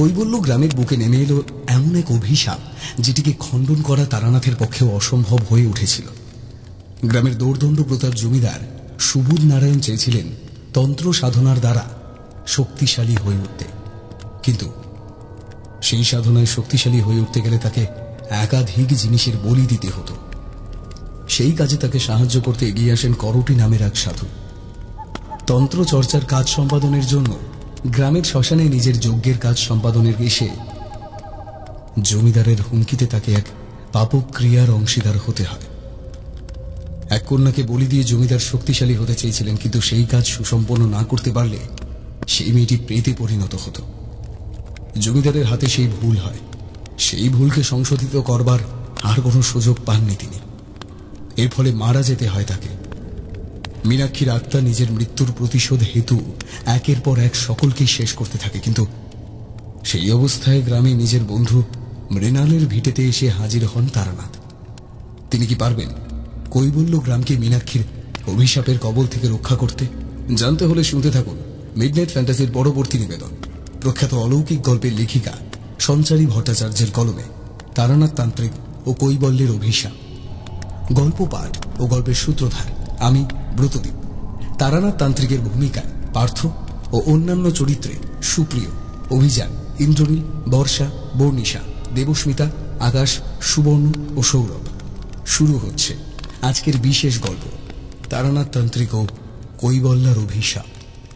কৈবল্য গ্রামের বুকে নেমে এলো এমন এক অভিশাপ যেটিকে খণ্ডন করা তারানাথের পক্ষেও অসম্ভব হয়ে উঠেছিল। গ্রামের দৌর্দণ্ড প্রতাপ জমিদার সুবোধ নারায়ণ চেয়েছিলেন তন্ত্র সাধনার দ্বারা শক্তিশালী হয়ে উঠতে, কিন্তু সেই সাধনায় শক্তিশালী হয়ে উঠতে গেলে তাকে একাধিক জিনিসের বলি দিতে হতো। সেই কাজে তাকে সাহায্য করতে এগিয়ে আসেন করটি নামের এক সাধু। তন্ত্র চর্চার কাজ সম্পাদনের জন্য গ্রামের শ্মশানে নিজের যজ্ঞের কাজ সম্পাদনের এসে জমিদারের হুমকিতে তাকে এক পাপক ক্রিয়ার অংশীদার হতে হয়। এক কন্যাকে বলি দিয়ে জমিদার শক্তিশালী হতে চেয়েছিলেন, কিন্তু সেই কাজ সুসম্পন্ন না করতে পারলে সেই মেয়েটি প্রেতে পরিণত হতো। জমিদারের হাতে সেই ভুল হয়, সেই ভুলকে সংশোধিত করবার আর কোনো সুযোগ পাননি তিনি। এর ফলে মারা যেতে হয় তাকে। মীনাক্ষীর আত্মা নিজের মৃত্যুর প্রতিশোধ হেতু একের পর এক সকলকেই শেষ করতে থাকে, কিন্তু সেই অবস্থায় গ্রামে নিজের বন্ধু মৃণালের ভিটেতে এসে হাজির হন তারানাথ। তিনি কি পারবেন কৈবল্য গ্রামকে মীনাক্ষীর অভিশাপের কবল থেকে রক্ষা করতে? জানতে হলে শুনতে থাকুন মিডনাইট ফ্যান্টাসির পরবর্তী নিবেদন, প্রখ্যাত অলৌকিক গল্পের লেখিকা সঞ্চারী ভট্টাচার্যের কলমে তারানাথ তান্ত্রিক ও কৈবল্যের অভিশাপ। গল্প পাঠ ও গল্পের সূত্রধার আমি ব্রতদীপ। তারানাথ তান্ত্রিকের ভূমিকায় পার্থ ও অন্যান্য চরিত্রে সুপ্রিয়, অভিযান, ইন্দ্রনীল, বর্ষা, বর্ণিশা, দেবস্মিতা, আকাশ, সুবর্ণ ও সৌরভ। শুরু হচ্ছে আজকের বিশেষ গল্প তারানাথ তান্ত্রিক ও কৈবল্যার অভিশাপ।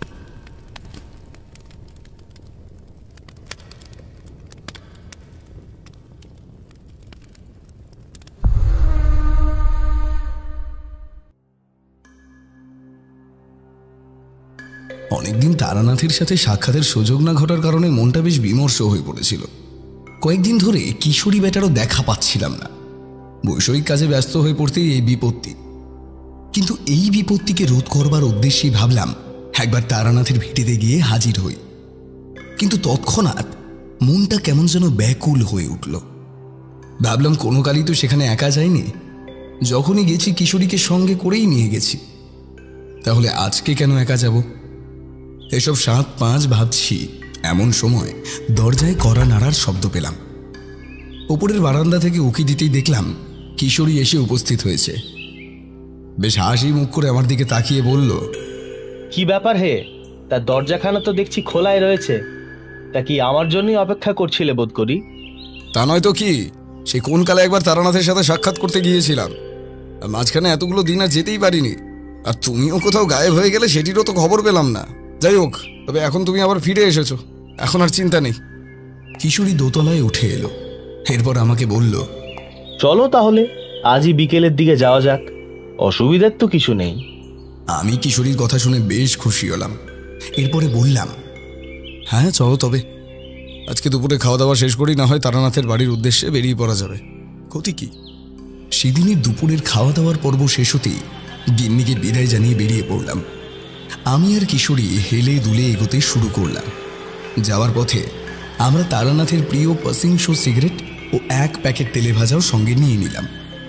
অনেকদিন তারানাথের সাথে সাক্ষাতের সুযোগ না ঘটার কারণে মনটা বেশ বিমর্ষ হয়ে পড়েছিল। কয়েকদিন ধরে কিশোরী বেটারও দেখা পাচ্ছিলাম না। বৈষয়িক কাজে ব্যস্ত হয়ে পড়তেই এই বিপত্তি। কিন্তু এই বিপত্তিকে রোধ করবার উদ্দেশ্যেই ভাবলাম একবার তারানাথের ভিটেতে গিয়ে হাজির হই। কিন্তু তৎক্ষণাৎ মনটা কেমন যেন ব্যাকুল হয়ে উঠল। ভাবলাম কোনো কালই তো সেখানে একা যায়নি, যখনই গেছি কিশোরীকে সঙ্গে করেই নিয়ে গেছি, তাহলে আজকে কেন একা যাব? এসব ৭-৫ ভাবছি, এমন সময় দরজায় কড়া নাড়ার শব্দ পেলাম। ওপরের বারান্দা থেকে উকি দিতেই দেখলাম কিশোরী এসে উপস্থিত হয়েছে। বেশ হাসি মুখ করে আমার দিকে তাকিয়ে বলল, কি ব্যাপার হে? তার দরজাখানা তো দেখছি খোলাই রয়েছে, তা কি আমার জন্যই অপেক্ষা করছিলে বোধ করি? তা নয় তো কি, সে কোন কালে একবার তারানাথের সাথে সাক্ষাৎ করতে গিয়েছিলাম, মাঝখানে এতগুলো দিন আর যেতেই পারিনি। আর তুমিও কোথাও গায়েব হয়ে গেলে সেটিরও তো খবর পেলাম না। যাই হোক, তবে এখন তুমি আবার ফিরে এসেছো, এখন আর চিন্তা নেই। কিশোরী দোতলায় উঠে এলো, এরপর আমাকে বলল, চলো তাহলে আজই বিকেলের দিকে যাওয়া যাক, অসুবিধার তো কিছু নেই। আমি কিশোরীর কথা শুনে বেশ খুশি হলাম। এরপরে বললাম, হ্যাঁ চলো তবে। আজকে দুপুরে খাওয়া দাওয়া শেষ করি, না হয় তারানাথের বাড়ির উদ্দেশ্যে বেরিয়ে পড়া যাবে, ক্ষতি কি? সেদিনের দুপুরের খাওয়া দাওয়ার পর্ব শেষ হতেই গিন্নিকে বিদায় জানিয়ে বেরিয়ে পড়লাম। আমি আর কিশোরী হেলে দুলে এগোতে শুরু করলাম। যাওয়ার পথে আমরা তারানাথের প্রিয় পাসিংশো সিগারেট ও এক প্যাকেট তেলে ভাজাও সঙ্গে নিয়ে নিলাম।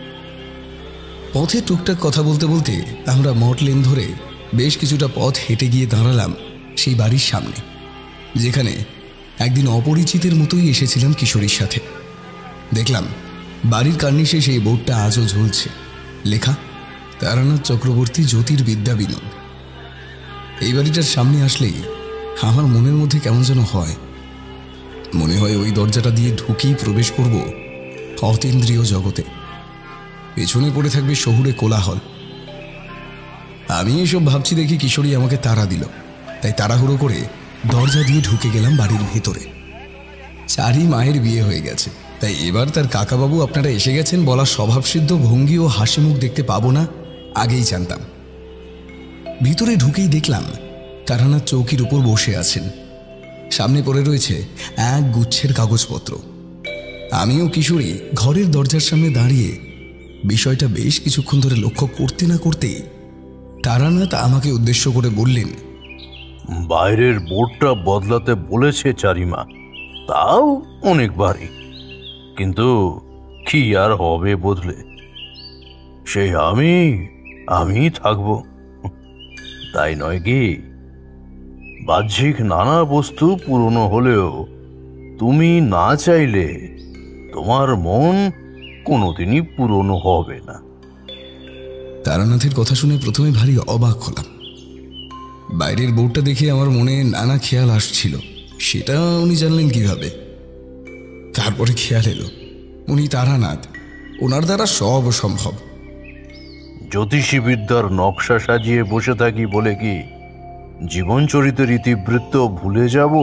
পথে টুকটাক কথা বলতে বলতে আমরা মঠ লেন ধরে বেশ কিছুটা পথ হেঁটে গিয়ে দাঁড়ালাম সেই বাড়ির সামনে, যেখানে একদিন অপরিচিতের মতোই এসেছিলাম কিশোরীর সাথে। দেখলাম বাড়ির কার্নিশে সেই বোর্ডটা আজও ঝুলছে, লেখা তারানাথ চক্রবর্তী জ্যোতির্বিদ্যা বিনোদ। এই বাড়িটার সামনে আসলেই আমার মনের মধ্যে কেমন যেন হয়, মনে হয় ওই দরজাটা দিয়ে ঢুকেই প্রবেশ করব অতীন্দ্রিয় জগতে। পেছনে পড়ে থাকবে শহুরে কোলাহল। আমি এসব ভাবছি দেখি কিশোরী আমাকে তাড়া দিল, তাই তাড়াহুড়ো করে দরজা দিয়ে ঢুকে গেলাম বাড়ির ভেতরে। চারি মায়ের বিয়ে হয়ে গেছে, তাই এবার তার কাকাবাবু আপনারা এসে গেছেন বলা স্বভাবসিদ্ধ ভঙ্গি ও হাসি মুখ দেখতে পাবো না, আগেই জানতাম। ভিতরে ঢুকেই দেখলাম তারানাথ চৌকির উপর বসে আছেন, সামনে পড়ে রয়েছে এক গুচ্ছের কাগজপত্র। আমিও কিশোরী ঘরের দরজার সামনে দাঁড়িয়ে বিষয়টা বেশ কিছুক্ষণ ধরে লক্ষ্য করতে না করতেই তারানাথ আমাকে উদ্দেশ্য করে বললেন, বাইরের বোর্ডটা বদলাতে বলেছে চারিমা, তাও অনেকবারই, কিন্তু কি আর হবে বদলে? সে আমি থাকবো, তাই নয় কি? বাহ্যিক নানা বস্তু পুরনো হলেও তুমি না চাইলে তোমার মন কোনোদিনই পূরণ হবে না। তারানাথের কথা শুনে প্রথমে ভারী অবাক হলাম। বাইরের বোর্ডটা দেখে আমার মনে নানা খেয়াল আসছিল, সেটা উনি জানলেন কিভাবে? তারপরে খেয়াল এলো উনি তারানাথ, ওনার দ্বারা সব সম্ভব। জ্যোতিষী বিদ্যার নকশা সাজিয়ে বসে থাকি বলে কি জীবন চরিতের ইতিবৃত্ত ভুলে যাব?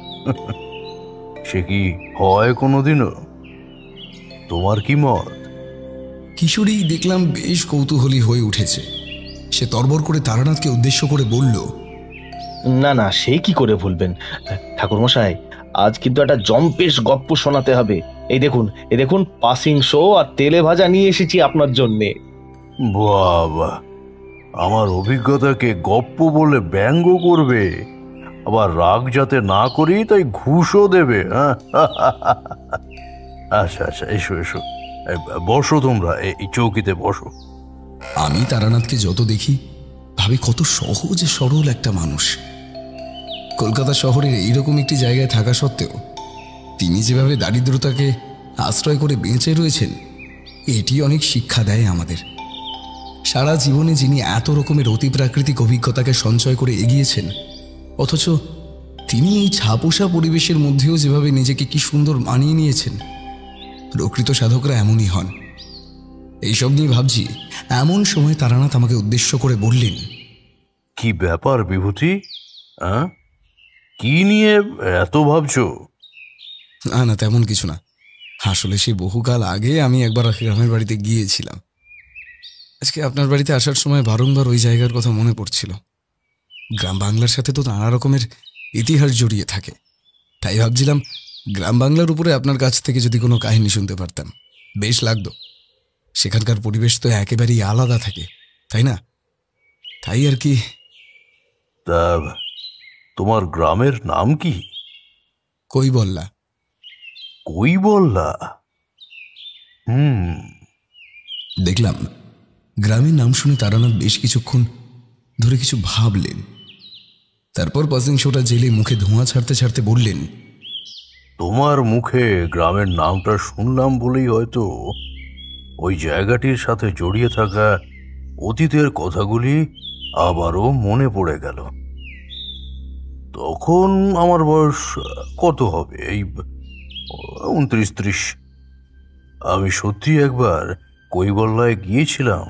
সে কি হয় কোনোদিনও? তোমার কি মত? কিশোরী দেখলাম বেশ কৌতূহলী হয়ে উঠেছে। সে তরবর করে তারানাথকে উদ্দেশ্য করে বলল, না না, সে কি করে ভুলবেন ঠাকুরমশাই, আজ কিন্তু একটা জম্পেশ গপ্প শোনাতে হবে। এই দেখুন পাসিং শো আর তেলে ভাজা নিয়ে এসেছি আপনার জন্যে। বাবা, আমার অভিজ্ঞতাকে গপ্প বলে ব্যঙ্গ করবে, আবার রাগ যাতে না করি তাই ঘুষও দেবে। হ্যাঁ, আচ্ছা আচ্ছা, এসো এসো, বসো তোমরা, এই চৌকিতে বসো। আমি তারানাথকে যত দেখি ভাবি কত সহজ সরল একটা মানুষ। কলকাতা শহরের এইরকম একটি জায়গায় থাকা সত্ত্বেও তিনি যেভাবে দারিদ্রতাকে আশ্রয় করে বেঁচে রয়েছেন, এটি অনেক শিক্ষা দেয় আমাদের। সারা জীবনে যিনি এত রকমের অতিপ্রাকৃতিক অভিজ্ঞতাকে সঞ্চয় করে এগিয়েছেন, অথচ তিনি এই ছাপোষা পরিবেশের মধ্যেও যেভাবে নিজেকে কি সুন্দর মানিয়ে নিয়েছেন, প্রকৃত সাধকরা এমনই হন। এইসব নিয়ে ভাবছি, এমন সময় তারানাথ আমাকে উদ্দেশ্য করে বললেন, কি ব্যাপার বিভূতি? কি নিয়ে এত ভাবছো? না না, তেমন কিছু না। আসলে সেই বহুকাল আগে আমি একবার গ্রামের বাড়িতে গিয়েছিলাম। আজকে আপনার বাড়িতে আসার সময় বারংবার ওই জায়গার কথা মনে পড়ছিল। গ্রাম বাংলার সাথে তো নানা রকমের ইতিহাস জড়িয়ে থাকে, তাই ভাবছিলাম গ্রাম বাংলার উপরে আপনার কাছ থেকে যদি কোনো কাহিনী শুনতে পারতাম বেশ লাগতো। সেখানকার পরিবেশ তো একেবারেই আলাদা থাকে, তাই না? তাই আর কি। তা তোমার গ্রামের নাম কি? কৈবল্লা। কৈবল্লা? দেখলাম গ্রামের নাম শুনে তারানাথ বেশ কিছুক্ষণ ধরে কিছু ভাবলেন। তারপর পাসিং শোটা জেলে মুখে ধোঁয়া ছাড়তে ছাড়তে বললেন, তোমার মুখে গ্রামের নামটা শুনলাম বলেই হয়তো ওই জায়গাটির সাথে জড়িয়ে থাকা অতীতের কথাগুলি আবারও মনে পড়ে গেল। তখন আমার বয়স কত হবে? এই 29-30। আমি সত্যি একবার কৈবল্যায় গিয়েছিলাম।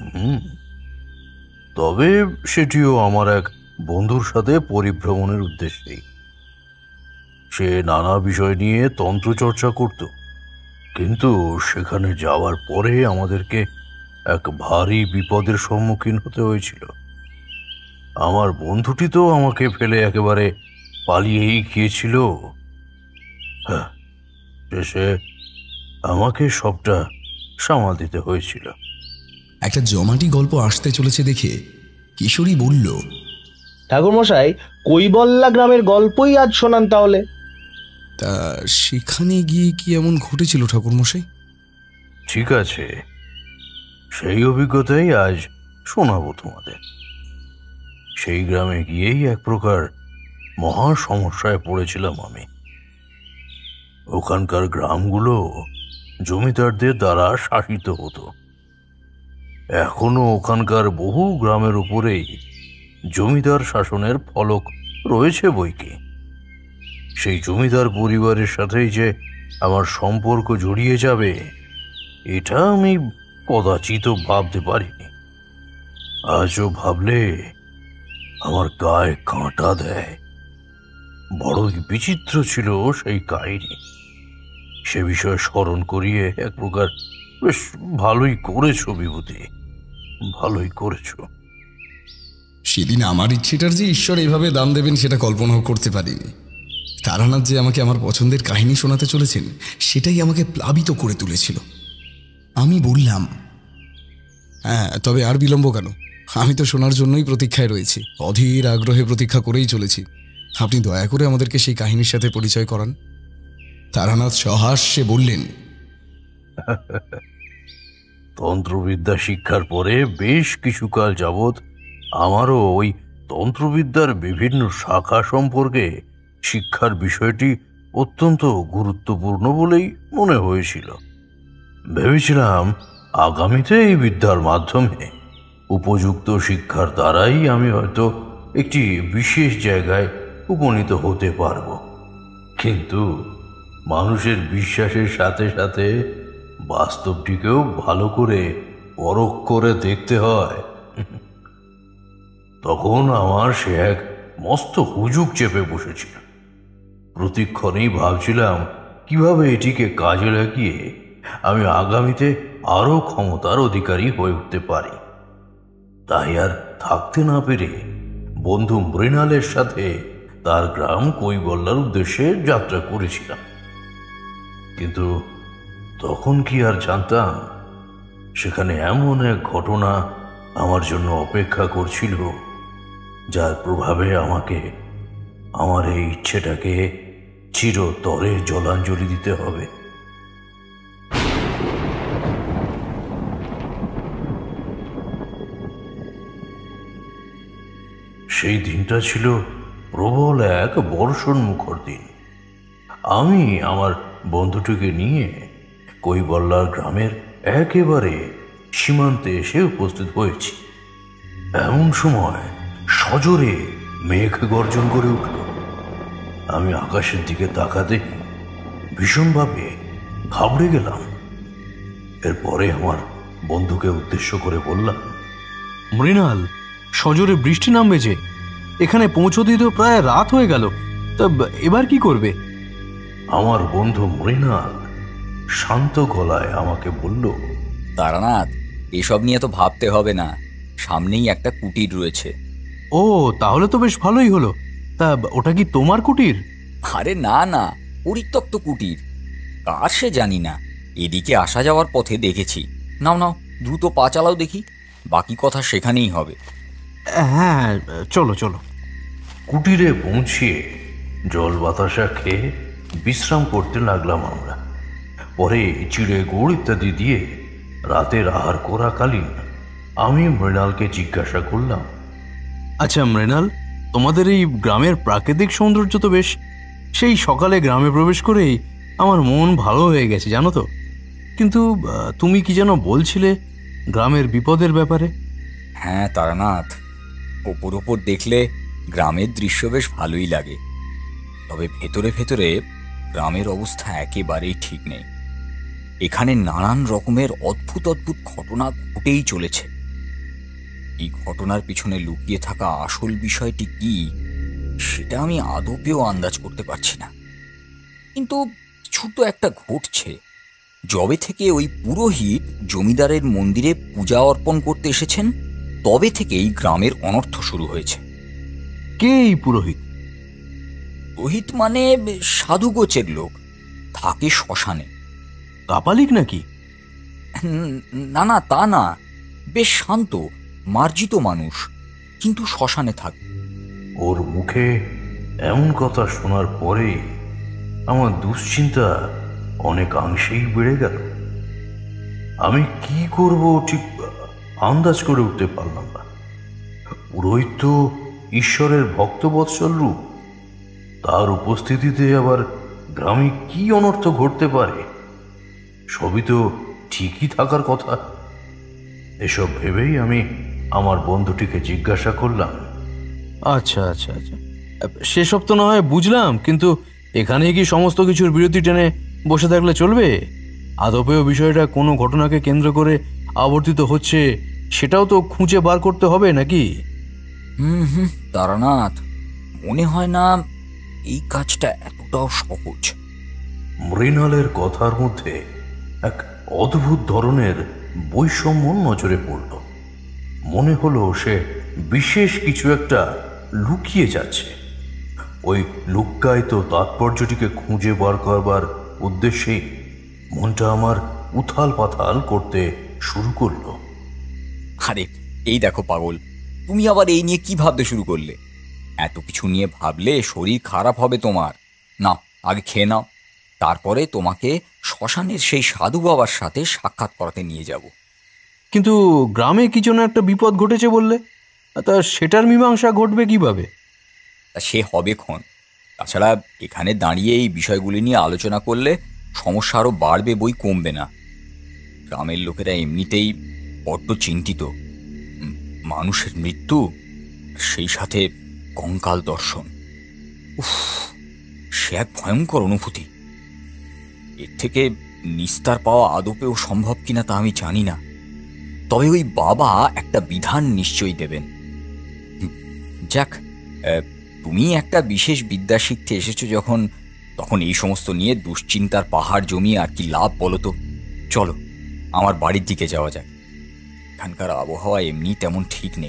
তবে সেটিও আমার এক বন্ধুর সাথে পরিভ্রমণের উদ্দেশ্যেই। সে নানা বিষয় নিয়ে তন্ত্রচর্চা করত, কিন্তু সেখানে যাওয়ার পরে আমাদেরকে এক ভারী বিপদের সম্মুখীন হতে হয়েছিল। আমার বন্ধুটি তো আমাকে ফেলে একেবারে পালিয়েই গিয়েছিল। হ্যাঁ, শেষে আমাকে সবটা সামাল দিতে হয়েছিল। একটা জমাটি গল্প আসতে চলেছে দেখে কিশোরী বলল, ঠাকুরমশাই, কৈবল্লা গ্রামের গল্পই আজ শোনান তাহলে। তা সেখানে গিয়ে কি এমন ঘটেছিল ঠাকুরমশাই? ঠিক আছে, সেই অভিজ্ঞতাই আজ শোনাবো তোমাদের। সেই গ্রামে গিয়েই এক প্রকার মহা সমস্যায় পড়েছিলাম আমি। ওখানকার গ্রামগুলো জমিদারদের দ্বারা শাসিত হতো। এখনো ওখানকার বহু গ্রামের উপরেই জমিদার শাসনের ফলক রয়েছে বইকি। সেই জমিদার পরিবারের সাথেই যে আমার সম্পর্ক জড়িয়ে যাবে, এটা আমি কদাচিৎ ভাবতে পারিনি। আজও ভাবলে আমার গায়ে কাঁটা দেয়। বড়ই বিচিত্র ছিল সেই কাহিনী। সে বিষয়ে স্মরণ করিয়ে এক প্রকার বেশ ভালোই করেছো বিভূতি, ভালোই করেছো। সেদিন আমার ইচ্ছেটার যে ঈশ্বর এভাবে দাম দেবেন সেটা কল্পনাও করতে পারিনি। তারানাথ যে আমাকে আমার পছন্দের কাহিনী শোনাতে চলেছেন সেটাই আমাকে প্লাবিত করে তুলেছিল। আমি বললাম, হ্যাঁ, তবে আর বিলম্ব কেন? আমি তো শোনার জন্যই প্রতীক্ষায় রয়েছি, অধীর আগ্রহে প্রতীক্ষা করেই চলেছি। আপনি দয়া করে আমাদেরকে সেই কাহিনীর সাথে পরিচয় করান। তারানাথ সহাস্যে বললেন, তন্ত্রবিদ্যা শিক্ষার পরে বেশ কিছুকাল যাবৎ আমারও ওই তন্ত্রবিদ্যার বিভিন্ন শাখা সম্পর্কে শিক্ষার বিষয়টি অত্যন্ত গুরুত্বপূর্ণ বলেই মনে হয়েছিল। ভেবেছিলাম আগামীতে এই বিদ্যার মাধ্যমে উপযুক্ত শিক্ষার দ্বারাই আমি হয়তো একটি বিশেষ জায়গায় উপনীত হতে পারব। কিন্তু মানুষের বিশ্বাসের সাথে সাথে বাস্তবটিকেও ভালো করে পরখ করে দেখতে হয়। তখন আমার সে এক মস্ত হুজুগ চেপে বসেছিল। প্রতিক্ষণেই ভাবছিলাম কিভাবে এটিকে কাজে লাগিয়ে আমি আগামীতে আরো ক্ষমতার অধিকারী হয়ে উঠতে পারি। তাই আর থাকতে না পেরে বন্ধু মৃণালের সাথে তার গ্রাম কৈবল্যার উদ্দেশ্যে যাত্রা করেছিলাম। কিন্তু তখন কি আর জানতাম সেখানে এমন এক ঘটনা আমার জন্য অপেক্ষা করছিল, যার প্রভাবে আমাকে আমার এই ইচ্ছেটাকে চিরতরে জলাঞ্জলি দিতে হবে। সেই দিনটা ছিল প্রবল এক বর্ষণ মুখর দিন। আমি আমার বন্ধুটিকে নিয়ে কৈবল্যার গ্রামের একেবারে সীমান্তে এসে উপস্থিত হয়েছি। এমন সময় সজোরে মেঘ গর্জন করে উঠল। আমি আকাশের দিকে তাকাতে ভীষণভাবে ঘাবড়ে গেলাম। এরপরে আমার বন্ধুকে উদ্দেশ্য করে বললাম, মৃণাল, সজোরে বৃষ্টি নামবে যে, এখানে পৌঁছতেই তো প্রায় রাত হয়ে গেল, তা এবার কি করবে? আমার বন্ধু মৃণাল শান্ত গলায় আমাকে বলল, তারানাথ, এসব নিয়ে তো ভাবতে হবে না, সামনেই একটা কুটির রয়েছে। ও, তাহলে তো বেশ ভালোই হলো। তা ওটা কি তোমার কুটির? আরে না না, পরিত্যক্ত কুটির, কার সে জানি না, এদিকে আসা যাওয়ার পথে দেখেছি। নাও নাও, দ্রুত পা চালাও দেখি, বাকি কথা সেখানেই হবে। হ্যাঁ, চলো চলো। কুটিরে পৌঁছিয়ে জল বাতাসা খেয়ে বিশ্রাম করতে লাগলাম আমরা। পরে চিড়ে গুড় ইত্যাদি দিয়ে রাতের আহার করাকালীন আমি মৃণালকে জিজ্ঞাসা করলাম, আচ্ছা মৃণাল, তোমাদের এই গ্রামের প্রাকৃতিক সৌন্দর্য তো বেশ। সেই সকালে গ্রামে প্রবেশ করেই আমার মন ভালো হয়ে গেছে, জানো তো। কিন্তু তুমি কি যেন বলছিলে গ্রামের বিপদের ব্যাপারে? হ্যাঁ তারানাথ, ওপর ওপর দেখলে গ্রামের দৃশ্য বেশ ভালোই লাগে, তবে ভেতরে ভেতরে গ্রামের অবস্থা একেবারেই ঠিক নেই। এখানে নানান রকমের অদ্ভুত অদ্ভুত ঘটনা ঘটেই চলেছে। এই ঘটনার পিছনে লুকিয়ে থাকা আসল বিষয়টি কি, সেটা আমি আদপেও আন্দাজ করতে পারছি না। কিন্তু কিছু তো একটা ঘটছে। যবে থেকে ওই পুরোহিত জমিদারের মন্দিরে পূজা অর্পণ করতে এসেছেন, তবে থেকেই গ্রামের অনর্থ শুরু হয়েছে। কে এই পুরোহিত? পুরোহিত মানে সাধুগোছের লোক, থাকে শ্মশানে। কাপালিক নাকি? না না, তা না, বেশ শান্ত মার্জিত মানুষ, কিন্তু শ্মশানে থাকে। ওর মুখে এমন কথা শোনার পরে আমার দুশ্চিন্তা অনেকাংশেই বেড়ে গেল। আমি কি করব ঠিক আন্দাজ করে উঠতে পারলাম না। পুরোহিত তো ঈশ্বরের ভক্তবৎসল রূপ, তার উপস্থিতিতে আবার গ্রামে কি অনর্থ ঘটতে পারে, সবই তো ঠিকই থাকার কথা। এসব ভেবেই আমি আমার বন্ধুটিকে জিজ্ঞাসা করলাম, আচ্ছা আচ্ছা আচ্ছা, সেসব তো না হয় বুঝলাম, কিন্তু এখানে কি সমস্ত কিছুর বিরতি টেনে বসে থাকলে চলবে? আদপেও বিষয়টা কোনো ঘটনাকে কেন্দ্র করে আবর্তিত হচ্ছে, সেটাও তো খুঁজে বার করতে হবে নাকি? তারানাথ, মনে হয় না এই কাজটা এতটাও সহজ। মৃণালের কথার মধ্যে এক অদ্ভুত ধরনের বৈষম্য নজরে পড়ল। মনে হলো সে বিশেষ কিছু একটা লুকিয়ে যাচ্ছে। ওই লুক্কায়িত তাৎপর্যটিকে খুঁজে বার করবার উদ্দেশ্যেই মনটা আমার উথাল পাথাল করতে শুরু করলো। আরে এই দেখো পাগল, তুমি আবার এই নিয়ে কি ভাবতে শুরু করলে? এত কিছু নিয়ে ভাবলে শরীর খারাপ হবে তোমার। নাও, আগে খেয়ে নাও, তারপরে তোমাকে শ্মশানের সেই সাধু বাবার সাথে সাক্ষাৎ করাতে নিয়ে যাব। কিন্তু গ্রামে কি যেন একটা বিপদ ঘটেছে বললে, তা সেটার মীমাংসা ঘটবে কিভাবে? তা সে হবে ক্ষণ, তাছাড়া এখানে দাঁড়িয়ে এই বিষয়গুলি নিয়ে আলোচনা করলে সমস্যা আরও বাড়বে, বই কমবে না। গ্রামের লোকেরা এমনিতেই বড্ড চিন্তিত। মানুষের মৃত্যু, সেই সাথে কঙ্কাল দর্শন, উফ, সে এক ভয়ঙ্কর অনুভূতি। এর থেকে নিস্তার পাওয়া আদপেও সম্ভব কিনা তা আমি জানি না, তবে ওই বাবা একটা বিধান নিশ্চয়ই দেবেন। যাক, তুমি একটা বিশেষ বিদ্যা শিখতে এসেছো যখন, তখন এই সমস্ত নিয়ে দুশ্চিন্তার পাহাড় জমিয়ে আর কি লাভ বলো তো। চলো আমার বাড়ির দিকে যাওয়া যাক, এখানকার আবহাওয়া এমনি তেমন ঠিক নেই।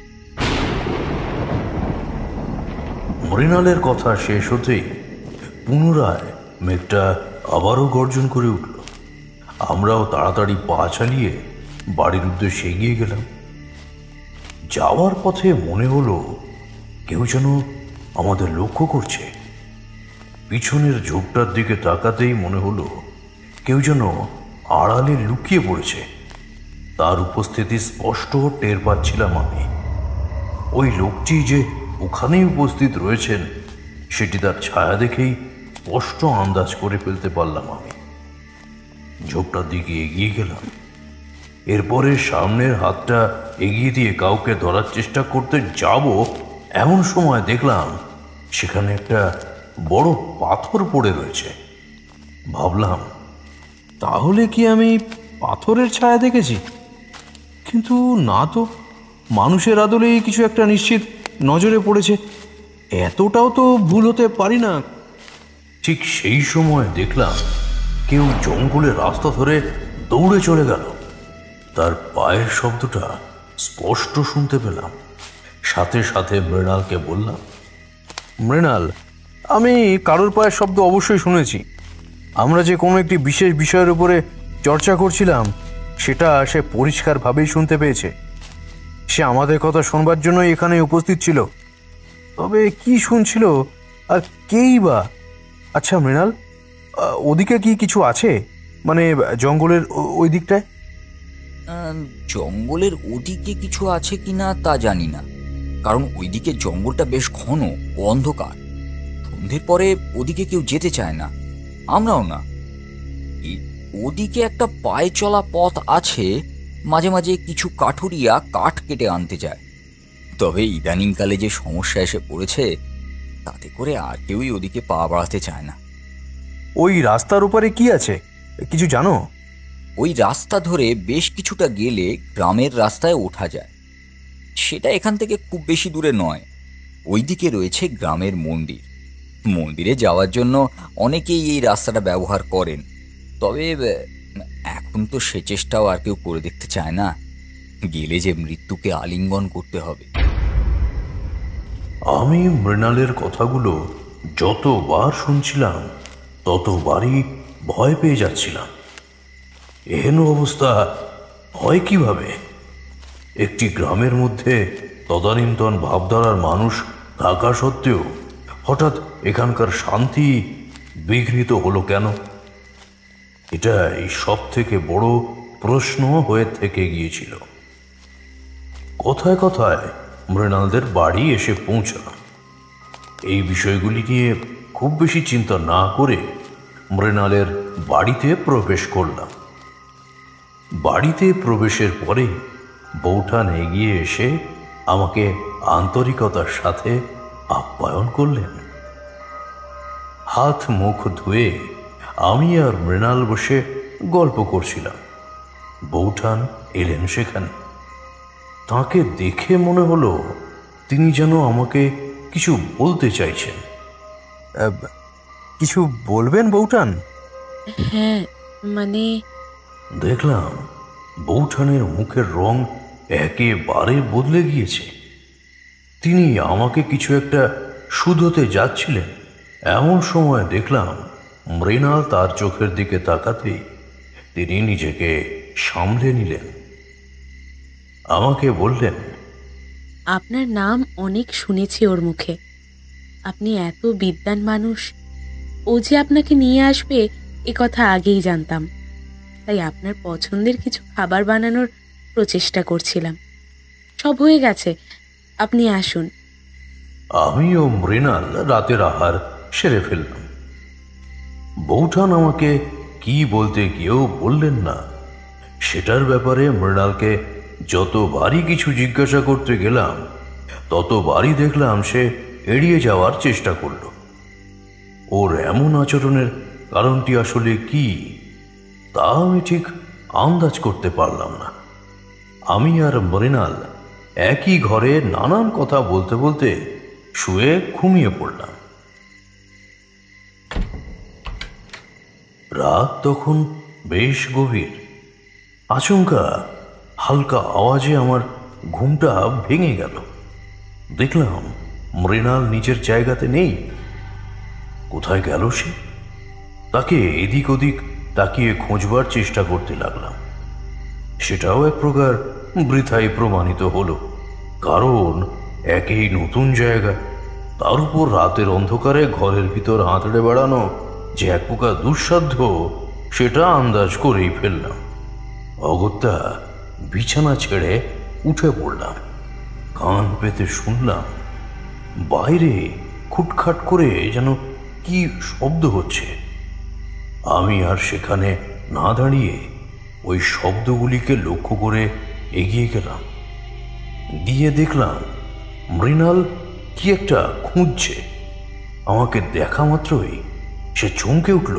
মৃণালের কথা শেষ হতেই পুনরায় মেঘটা আবারও গর্জন করে উঠল। আমরাও তাড়াতাড়ি পা চালিয়ে বাড়ির উদ্দেশ্যে এগিয়ে গেলাম। যাওয়ার পথে মনে হলো কেউ যেন আমাদের লক্ষ্য করছে। পিছনের ঝোপটার দিকে তাকাতেই মনে হলো কেউ যেন আড়ালে লুকিয়ে পড়েছে। তার উপস্থিতি স্পষ্ট টের পাচ্ছিলাম আমি। ওই লোকটি যে ওখানেই উপস্থিত রয়েছেন সেটি তার ছায়া দেখেই স্পষ্ট আন্দাজ করে ফেলতে পারলাম আমি। ঝোপটার দিকে এগিয়ে গেলাম। এরপরে সামনের হাতটা এগিয়ে দিয়ে কাউকে ধরার চেষ্টা করতে যাব, এমন সময় দেখলাম সেখানে একটা বড় পাথর পড়ে রয়েছে। ভাবলাম, তাহলে কি আমি পাথরের ছায়া দেখেছি? কিন্তু না তো, মানুষের আদলেই কিছু একটা নিশ্চিত নজরে পড়েছে। এতটাও তো ভুল হতে পারি না। ঠিক সেই সময় দেখলাম কেউ জঙ্গলের রাস্তা ধরে দৌড়ে চলে গেল। তার পায়ের শব্দটা স্পষ্ট শুনতে পেলাম। সাথে সাথে মৃণালকে বললাম, মৃণাল, আমি কারোর পায়ের শব্দ অবশ্যই শুনেছি। আমরা যে কোনো একটি বিশেষ বিষয়ের উপরে চর্চা করছিলাম সেটা সে পরিষ্কারভাবেই শুনতে পেয়েছে। সে আমাদের কথা শোনবার জন্যই এখানে উপস্থিত ছিল। তবে কি শুনছিল আর কেই বা? আচ্ছা মৃণাল, ওদিকে কি কিছু আছে? মানে জঙ্গলের ওই দিকটায়? জঙ্গলের ওদিকে কিছু আছে কিনা তা জানি না, কারণ ওইদিকে জঙ্গলটা বেশ ঘন ও অন্ধকার। সন্ধ্যের পরে ওদিকে কেউ যেতে চায় না, আমরাও না। ওদিকে একটা পায়ে চলা পথ আছে, মাঝে মাঝে কিছু কাঠুরিয়া কাঠ কেটে আনতে যায়। তবে ইদানিংকালে যে সমস্যা এসে পড়েছে তাতে করে আর কেউই ওদিকে পা বাড়াতে চায় না। ওই রাস্তার উপরে কি আছে কিছু জানো? ওই রাস্তা ধরে বেশ কিছুটা গেলে গ্রামের রাস্তায় ওঠা যায়। সেটা এখান থেকে খুব বেশি দূরে নয়। ওইদিকে রয়েছে গ্রামের মন্দির। মন্দিরে যাওয়ার জন্য অনেকেই এই রাস্তাটা ব্যবহার করেন, তবে এখন তো সে চেষ্টাও আর কেউ করে দেখতে চায় না। গেলে যে মৃত্যুকে আলিঙ্গন করতে হবে। আমি মৃণালের কথাগুলো যতবার শুনছিলাম ততবারই ভয় পেয়ে যাচ্ছিলাম। এহেন অবস্থা হয় কিভাবে? একটি গ্রামের মধ্যে তদানীন্তন ভাবধারার মানুষ থাকা সত্ত্বেও হঠাৎ এখানকার শান্তি বিঘ্নিত হলো কেন? এটাই সব থেকে বড় প্রশ্ন হয়ে থেকে গিয়েছিল। কথায় কথায় মৃণালদের বাড়ি এসে পৌঁছালাম। এই বিষয়গুলি নিয়ে খুব বেশি চিন্তা না করে মৃণালের বাড়িতে প্রবেশ করলাম। বাড়িতে প্রবেশের পরে বৌঠান এগিয়ে এসে আমাকে আন্তরিকতার সাথে আপ্যায়ন করলেন। হাত মুখ ধুয়ে আমি আর মৃণাল বসে গল্প করছিলাম। বৌঠান এলেন সেখানে। তাকে দেখে মনে হলো তিনি যেন আমাকে কিছু বলতে চাইছেন। কিছু বলবেন বৌঠান? হ্যাঁ, মানে দেখলাম বৌঠানের মুখের রং একেবারে বদলে গিয়েছে। তিনি আমাকে কিছু একটা শুধোতে যাচ্ছিলেন। এমন সময় দেখলাম মৃণাল তার চোখের দিকে তাকাতেই তিনি নিজেকে সামলে নিলেন। আমাকে বললেন, আপনার নাম অনেক শুনেছি ওর মুখে। আপনি এত বিদ্বান মানুষ, ও যে আপনাকে নিয়ে আসবে এ কথা আগেই জানতাম। তাই আপনার পছন্দের কিছু খাবার বানানোর প্রচেষ্টা করছিলাম। সব হয়ে গেছে, আপনি আসুন। আমি ও মৃণাল রাতের আহার সেরে ফেললাম। বৌঠান আমাকে কি বলতে গিয়েও বললেন না, সেটার ব্যাপারে মৃণালকে যতবারই কিছু জিজ্ঞাসা করতে গেলাম ততবারই দেখলাম সে এড়িয়ে যাওয়ার চেষ্টা করল। ওর এমন আচরণের কারণটি আসলে কি তা আমি ঠিক আন্দাজ করতে পারলাম না। আমি আর মৃণাল একই ঘরে নানান কথা বলতে বলতে শুয়ে ঘুমিয়ে পড়লাম। রাত তখন বেশ গভীর। আচমকা হালকা আওয়াজে আমার ঘুমটা ভেঙে গেল। দেখলাম মৃণাল নিজের জায়গাতে নেই। কোথায় গেল সে? তাকে এদিক ওদিক তাকিয়ে খোঁজবার চেষ্টা করতে লাগলাম। সেটাও এক প্রকার বৃথাই প্রমাণিত হলো, কারণ একেই নতুন জায়গা, তার উপর রাতের অন্ধকারে ঘরের ভিতর হাতড়ে বেড়ানো যে এক প্রকার দুঃসাধ্য সেটা আন্দাজ করেই ফেললাম। অগত্যা বিছানা ছেড়ে উঠে পড়লাম। কান পেতে শুনলাম বাইরে খুটখাট করে যেন কি শব্দ হচ্ছে। আমি আর সেখানে না দাঁড়িয়ে ওই শব্দগুলিকে লক্ষ্য করে এগিয়ে গেলাম। গিয়ে দেখলাম মৃণাল কি একটা খুঁজছে। আমাকে দেখা মাত্রই সে চমকে উঠল।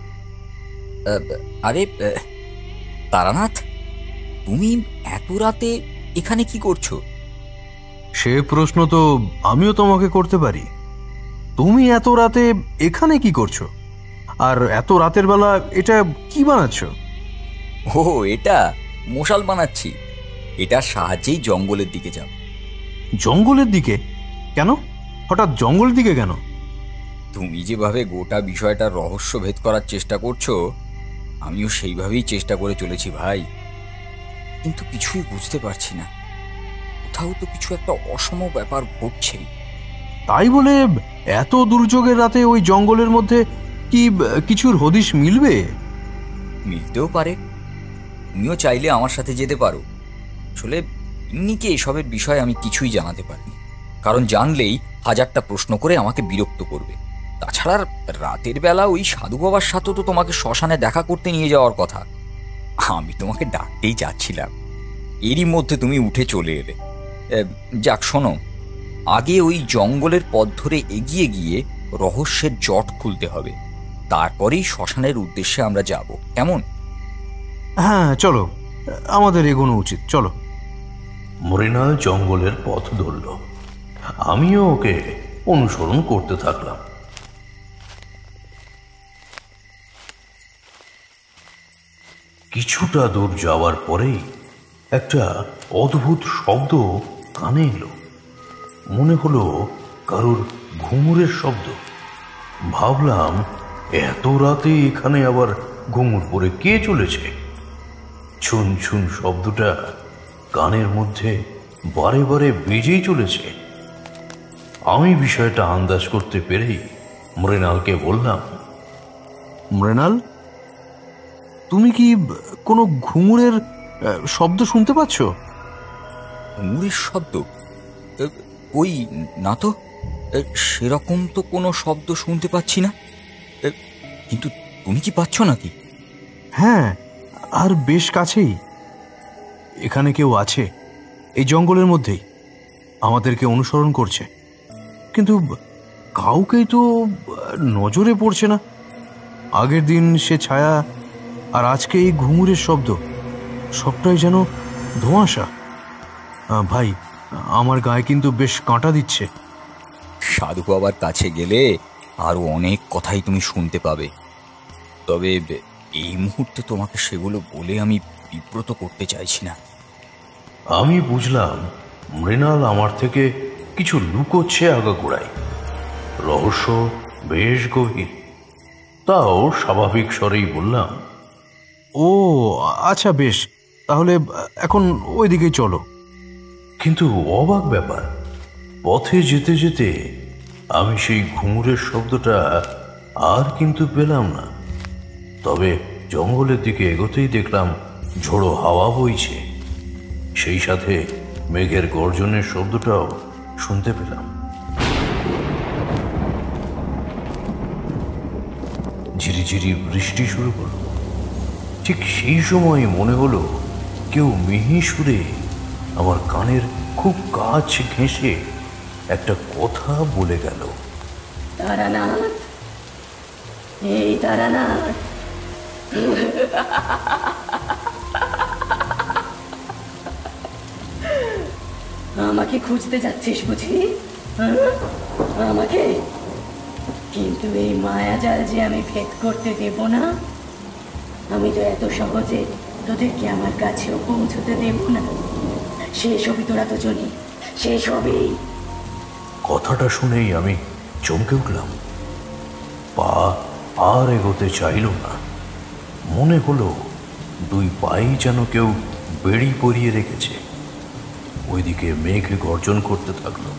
আরে তারানাথ, তুমি এত রাতে এখানে কি করছো? সে প্রশ্ন তো আমিও তোমাকে করতে পারি। তুমি এত রাতে এখানে কি করছো? আর এত রাতের বেলা এটা কি বানাচ্ছ? ও, এটা মশাল বানাচ্ছি। এটার সাহায্যেই জঙ্গলের দিকে যাব। জঙ্গলের দিকে কেন? হঠাৎ জঙ্গলের দিকে কেন? তুমি যেভাবে গোটা বিষয়টার রহস্য ভেদ করার চেষ্টা করছো, আমিও সেইভাবেই চেষ্টা করে চলেছি ভাই, কিন্তু কিছুই বুঝতে পারছি না। কোথাও তো কিছু একটা অসম ব্যাপার ঘটছেই। তাই বলে এত দুর্যোগের রাতে ওই জঙ্গলের মধ্যে কি কিছুর হদিশ মিলবে? মিলতেও পারে। তুমিও চাইলে আমার সাথে যেতে পারো। আসলে ইন্নিকে এসবের বিষয়ে আমি কিছুই জানাতে পারিনি, কারণ জানলেই হাজারটা প্রশ্ন করে আমাকে বিরক্ত করবে। তাছাড়া রাতের বেলা ওই সাধু বাবার সাথে তো তোমাকে শ্মশানে দেখা করতে নিয়ে যাওয়ার কথা। আমি তোমাকে ডাকতেই যাচ্ছিলাম, এরই মধ্যে তুমি উঠে চলে এলে। যাক শোনো, আগে ওই জঙ্গলের পথ ধরে এগিয়ে গিয়ে রহস্যের জট খুলতে হবে, তারপরেই শ্মশানের উদ্দেশ্যে আমরা যাব, কেমন? হ্যাঁ চলো, আমাদের এগোনো উচিত, চলো। মৃণাল জঙ্গলের পথ ধরল, আমিও ওকে অনুসরণ করতে থাকলাম। কিছুটা দূর যাওয়ার পরেই একটা অদ্ভুত শব্দ কানে এলো। মনে হলো কারুর ঘুঙুরের শব্দ। ভাবলাম এত রাতে এখানে আবার ঘুঙুর পরে কে চলেছে। ছুন ছুন শব্দটা কানের মধ্যে বারে বারে বেজেই চলেছে। আমি বিষয়টা আন্দাজ করতে পেরেই মৃণালকে বললাম, মৃণাল, তুমি কি কোনো ঘুঙুরের শব্দ শুনতে পাচ্ছ? ঘুঙুরের শব্দ? ওই না তো, সেরকম তো কোনো শব্দ শুনতে পাচ্ছি না। কিন্তু তুমি কি পাচ্ছ নাকি? হ্যাঁ, আর বেশ কাছেই। এখানে কেউ আছে, এই জঙ্গলের মধ্যেই আমাদেরকে অনুসরণ করছে, কিন্তু কাউকেই তো নজরে পড়ছে না। আগের দিন সে ছায়া, আর আজকে এই ঘুঙুরের শব্দ, সবটাই যেন ধোঁয়াশা। ভাই, আমার গায়ে কিন্তু বেশ কাঁটা দিচ্ছে। সাধু বাবার কাছে গেলে আরো অনেক কথাই তুমি শুনতে পাবে, তবে এই মুহূর্তে তোমাকে সেগুলো বলে আমি বিব্রত করতে চাইছি না। আমি বুঝলাম মৃণাল আমার থেকে কিছু লুকোচ্ছে আগাগোড়াই। রহস্য বেশ গভীর। তাও স্বাভাবিক স্বরেই বললাম, ও আচ্ছা বেশ, তাহলে এখন ওই দিকেই চলো। কিন্তু অবাক ব্যাপার, পথে যেতে যেতে আমি সেই ঘুঙুরের শব্দটা আর কিন্তু পেলাম না। তবে জঙ্গলের দিকে এগোতেই দেখলাম ঝোড়ো হাওয়া বইছে, সেই সাথে মেঘের গর্জনের শব্দটাও শুনতে পেলাম। ঝিরিঝিরি বৃষ্টি শুরু হলো। ঠিক সেই সময় মনে হলো কেউ মিহি সুরে আমার কানের খুব কাছ ঘেঁষে একটা কথা বলে গেল। তারানাথ, এই তারানাথ, আমাকে খুঁজতে যাচ্ছিস বুঝি? আমাকে? কিন্তু এই মায়াজাল যে আমি ভেদ করতে দেব না। আমি তো এত সহজে তোদেরকে আমার কাছেও পৌঁছতে দেব না। শেষ হবি তোরা দুজনই, শেষ হবেই। কথাটা শুনেই আমি চমকে উঠলাম। পা আর এগোতে চাইল না। মনে হলো দুই পাই যেন কেউ বেড়ি পরিয়ে রেখেছে। ওইদিকে মেঘ গর্জন করতে থাকলো।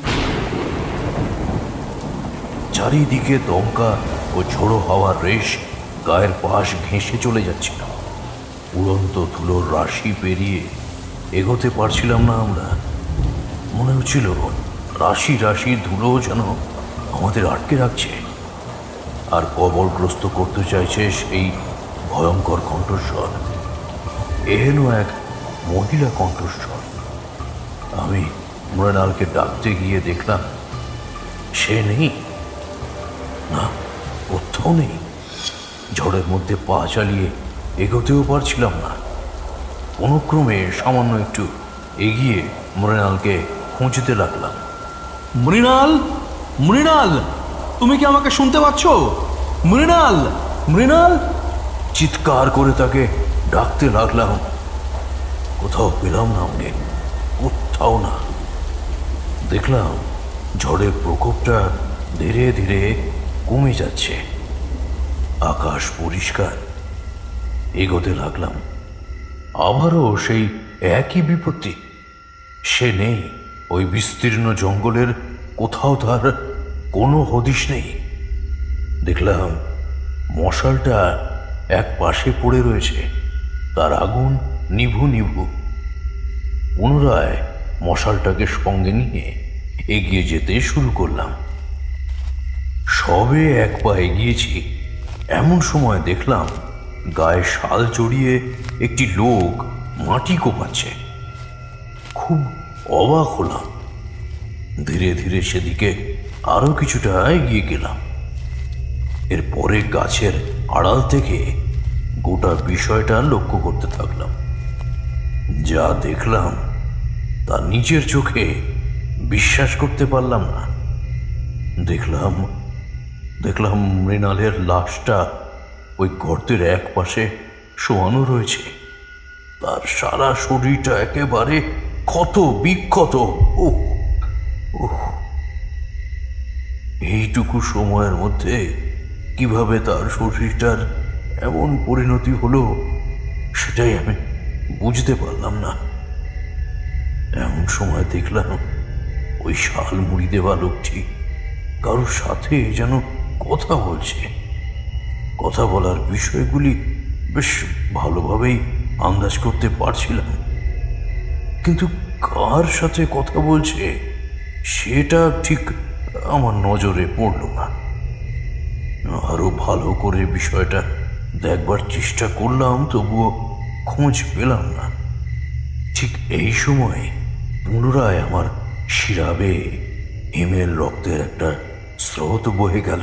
চারিদিকে দমকা ও ঝোড়ো হাওয়ার রেশ গায়ের পাশ ঘেঁষে চলে যাচ্ছিল। উড়ন্ত ধুলোর রাশি পেরিয়ে এগোতে পারছিলাম না আমরা। মনে হচ্ছিল রাশি রাশি ধুলো যেন আমাদের আটকে রাখছে আর কবলগ্রস্ত করতে চাইছে সেই ভয়ঙ্কর কণ্ঠস্বর। এহেন এক মহিলা কণ্ঠস্বর। আমি মৃণালকে ডাকতে গিয়ে দেখলাম সে নেই, না কোথাও নেই। ঝড়ের মধ্যে পা চালিয়ে এগোতেও পারছিলাম না। কোনো ক্রমে সামান্য একটু এগিয়ে মৃণালকে খুঁজতে লাগলাম। মৃণাল, মৃণাল, তুমি কি আমাকে শুনতে পাচ্ছ? মৃণাল, মৃণাল! চিৎকার করে তাকে ডাকতে লাগলাম। কোথাও পেলাম না ওকে, কোথাও না। দেখলাম ঝড়ের প্রকোপটা ধীরে ধীরে কমে যাচ্ছে। আকাশ পরিষ্কার। এগোতে লাগলাম। আবারও সেই একই বিপত্তি। সে নেই। ওই বিস্তীর্ণ জঙ্গলের কোথাও তার কোনো হদিশ নেই। দেখলাম মশালটা এক পাশে পড়ে রয়েছে, তার আগুন নিভু নিভু। পুনরায় মশালটাকে সঙ্গে নিয়ে এগিয়ে যেতে শুরু করলাম। সবে এক পা এগিয়েছি এমন সময় দেখলাম গায়ে শাল জড়িয়ে একটি লোক মাটি কোপাচ্ছে। খুব অবাক হলাম। ধীরে ধীরে সেদিকে আরো কিছুটা এগিয়ে গেলাম। এরপরে গাছের আড়াল থেকে গোটা বিষয়টা লক্ষ্য করতে থাকলাম। যা দেখলাম তা নিজের চোখে বিশ্বাস করতে পারলাম না। দেখলাম মৃণালের লাশটা ওই গর্তের এক পাশে শোয়ানো রয়েছে। তার সারা শরীরটা একেবারে ক্ষত বিক্ষত। এইটুকু সময়ের মধ্যে কিভাবে তার শরীরটার এমন পরিণতি হলো সেটাই আমি বুঝতে পারলাম না। এমন সময় দেখলাম ওই শাল মুড়ি দেওয়া লোকটি কারোর সাথে যেন কথা বলছে। কথা বলার বিষয়গুলি বেশ ভালোভাবেই আন্দাজ করতে পারছিলাম, কিন্তু কার সাথে কথা বলছে সেটা ঠিক আমার নজরে পড়ল না। আরো ভালো করে বিষয়টা দেখবার চেষ্টা করলাম, তবুও খোঁজ পেলাম না। ঠিক এই সময় পুনরায় আমার শিরাবে হিমেল রক্তের একটা স্রোত বহে গেল।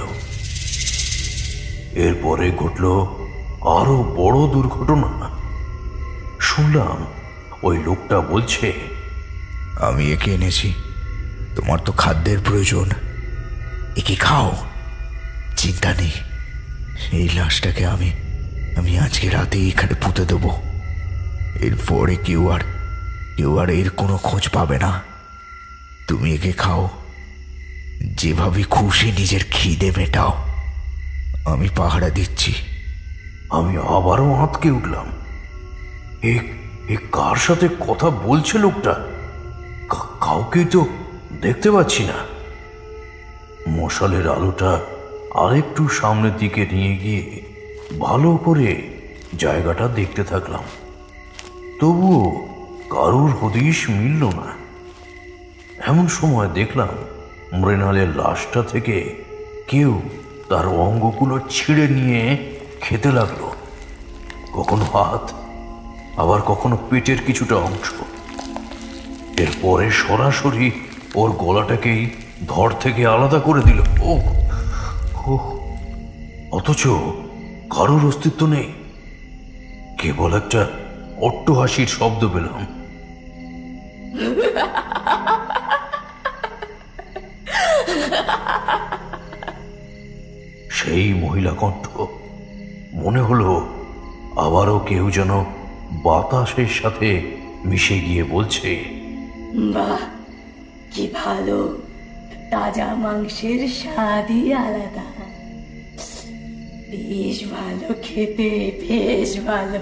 এরপরে ঘটল আরো বড় দুর্ঘটনা। শুনলাম ওই লোকটা বলছে, আমি একে এনেছি, তোমার তো খাদ্যের প্রয়োজন, একে খাও, চিন্তা নেই। এই লাশটাকে আমি আজকে রাতে এখানে পুঁতে দেবো। এরপরে কেউ আর এর কোনো খোঁজ পাবে না। তুমি একে খাও, যেভাবে খুশি নিজের খিদে মেটাও, আমি পাহারা দিচ্ছি। আমি আবারও আঁতকে উঠলাম। এ কার সাথে কথা বলছে লোকটা? কাউকেই তো দেখতে পাচ্ছি না। মশালের আলোটা আরেকটু সামনের দিকে নিয়ে গিয়ে ভালো করে জায়গাটা দেখতে থাকলাম, তবুও কারুর হদিশ মিলল না। এমন সময় দেখলাম মৃণালের লাশটা থেকে কেউ তার অঙ্গগুলো ছিঁড়ে নিয়ে খেতে লাগলো, কখনো হাত, আবার কখনো পেটের কিছুটা অংশ। এরপরে সরাসরি ওর গলাটাকেই ধড় থেকে আলাদা করে দিল। ও অথচ কারোর অস্তিত্ব নেই, কেবল একটা অট্টহাসির শব্দ পেলাম। সেই মহিলা কণ্ঠ, মনে হলো আবারও কেউ যেন বাতাসের সাথে মিশে গিয়ে বলছে, বাহ, কি ভালো, তাজা মাংসের স্বাদই আলাদা, বেশ ভালো খেতে, বেশ ভালো।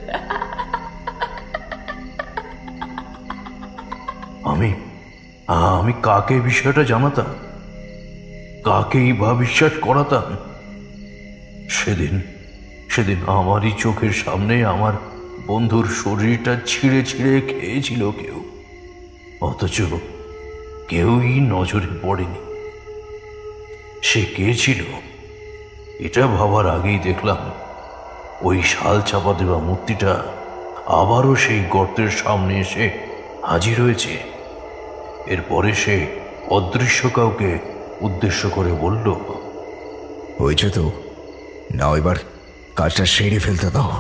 আমি কাকে বিষয়টা জানাতাম, কাকেই বা বিশ্বাস করাতাম? সেদিন আমারই চোখের সামনে আমার বন্ধুর শরীরটা ছিঁড়ে ছিঁড়ে খেয়েছিল কেউ, অথচ কেউই নজরে পড়েনি। সে কে ছিল এটা ভাবার আগেই দেখলাম ওই শাল চাপা দেওয়া মূর্তিটা আবারও সেই গর্তের সামনে এসে হাজির হয়েছে। এরপরে সে অদৃশ্য কাউকে উদ্দেশ্য করে বলল, হয়েছে তো, না এবার কাজটা সেরে ফেলতে দাও।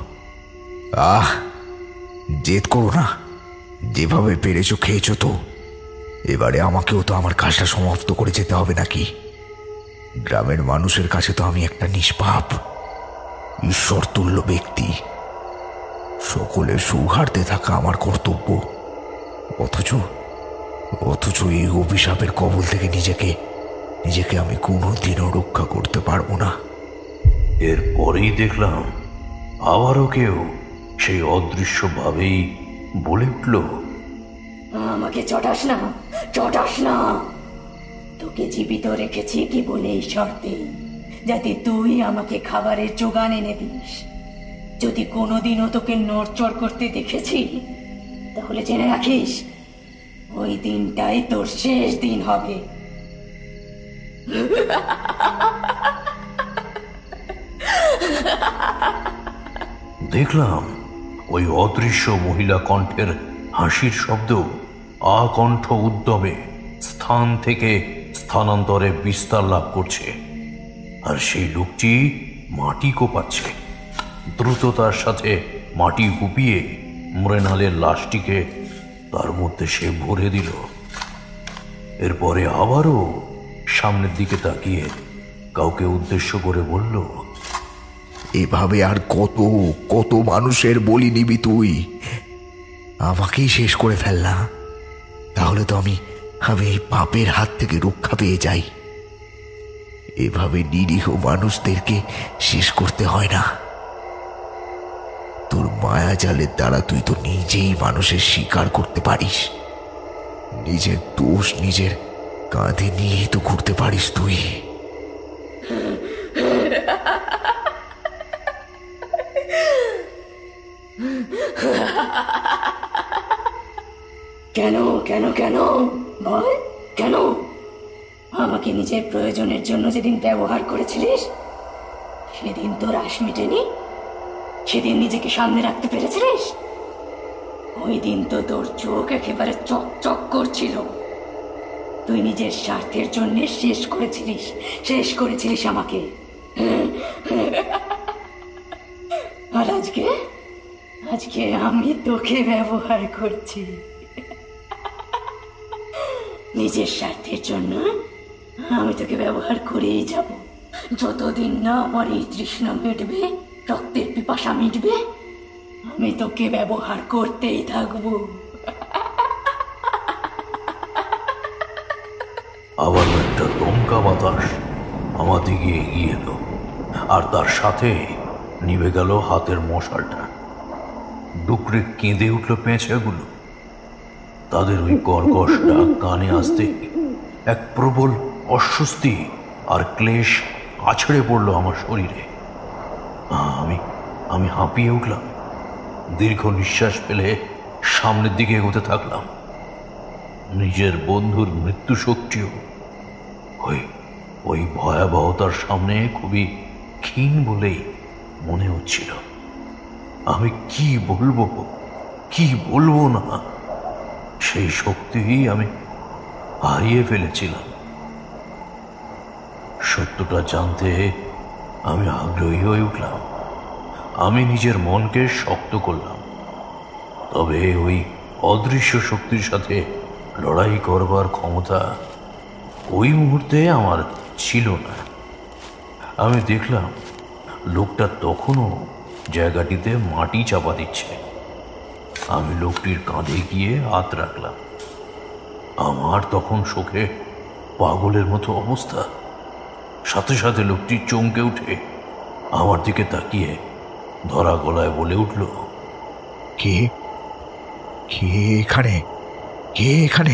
জেদ করো না, যেভাবে পেরেছো খেয়েছো তো, এবারে আমাকেও তো আমার কাজটা সমাপ্ত করে যেতে হবে নাকি? গ্রামের মানুষের কাছে তো আমি একটা নিষ্পাপ ঈশ্বর তুল্য ব্যক্তি, সকলের সৌহার্দ্যে থাকা আমার কর্তব্য। অথচ এই অভিশাপের কবল থেকে নিজেকে আমি কোনোদিনও রক্ষা করতে পারবো না। এরপরেই দেখলাম আবারও কেউ সেই অদৃশ্য ভাবেই বলে উঠল, আমাকে চটাস না, চটাস না, তোকে জীবিত রেখেছি কি বলে এই শর্তে, যাতে তুই আমাকে খাবারের যোগান এনে দিস। যদি কোনোদিনও তোকে নড়চড় করতে দেখেছি, তাহলে জেনে রাখিস ওই দিনটাই তোর শেষ দিন হবে। দেখলাম ওই অদৃশ্য মহিলা কণ্ঠের হাসির শব্দ আকণ্ঠ উদ্যমে স্থান থেকে স্থানান্তরে বিস্তার লাভ করছে, আর সেই লোকটি মাটি কোপাচ্ছে। দ্রুততার সাথে মাটি কুপিয়ে মৃণালের লাশটিকে তার মধ্যে সে ভরে দিল। এরপরে আবারও সামনের দিকে তাকিয়ে কাউকে উদ্দেশ্য করে বলল, এভাবে আর কত মানুষের বলি নিবি তুই? আমাকেই শেষ করে ফেল না, তাহলে তো আমি এই পাপের হাত থেকে রক্ষা পেয়ে যাই। এভাবে নিরীহ মানুষদেরকে শেষ করতে হয় না। তোর মায়াজালের দ্বারা তুই তো নিজেই মানুষের শিকার করতে পারিস, নিজের দোষ নিজের কাঁধে নিয়েই তো ঘুরতে পারিস তুই। কেন কেন কেন বল, কেন? আমাকে নিজের প্রয়োজনের জন্য যেদিন ব্যবহার করেছিলিস, সেদিন তোর আশ মিটেনি? সেদিন নিজেকে সামনে রাখতে পেরেছিলিস? ওই দিন তো তোর চোখ একেবারে চকচক করছিল। তুই নিজের স্বার্থের জন্য শেষ করেছিলিস আমাকে। আর আজকে আমি তোকে ব্যবহার করছি নিজের স্বার্থের জন্য। আমি তোকে ব্যবহার করেই যাব, যতদিন না আমার এই তৃষ্ণা মিটবে, রক্তের পিপাসা মিটবে, আমি তোকে ব্যবহার করতেই থাকবো। আবার একটা দমকা বাতাস আমার দিকে এগিয়ে এলো, আর তার সাথে নিভে গেল হাতের মশালটা। ডুকরে কেঁদে উঠল পেঁচাগুলো। তাদের ওই কর্কশ ডাক কানে আসতে এক প্রবল অস্বস্তি আর ক্লেশ আছড়ে পড়ল আমার শরীরে। আমি হাঁপিয়ে উঠলাম, দীর্ঘ নিঃশ্বাস ফেলে সামনের দিকে এগোতে থাকলাম। নিজের বন্ধুর মৃত্যু শক্তিও ওই ভয়াবহতার সামনে খুবই ক্ষীণ বলেই মনে হচ্ছিল। আমি কি বলবো না, সেই শক্তি আমি হারিয়ে ফেলেছিলাম। সত্যটা জানতে আমি আগ্রহী হয়ে উঠলাম। আমি নিজের মনকে শক্ত করলাম, তবে ওই অদৃশ্য শক্তির সাথে লড়াই করবার ক্ষমতা ওই মুহূর্তে আমার ছিল না। আমি দেখলাম লোকটা তখনও জায়গাটিতে মাটি চাপা দিচ্ছে। আমি লোকটির কাঁধে গিয়ে হাত রাখলাম। আমার তখন শোকে পাগলের মতো অবস্থা। সাথে সাথে লোকটি চমকে উঠে আমার দিকে তাকিয়ে ধরা গলায় বলে উঠল, কে কে এখানে? কে এখানে?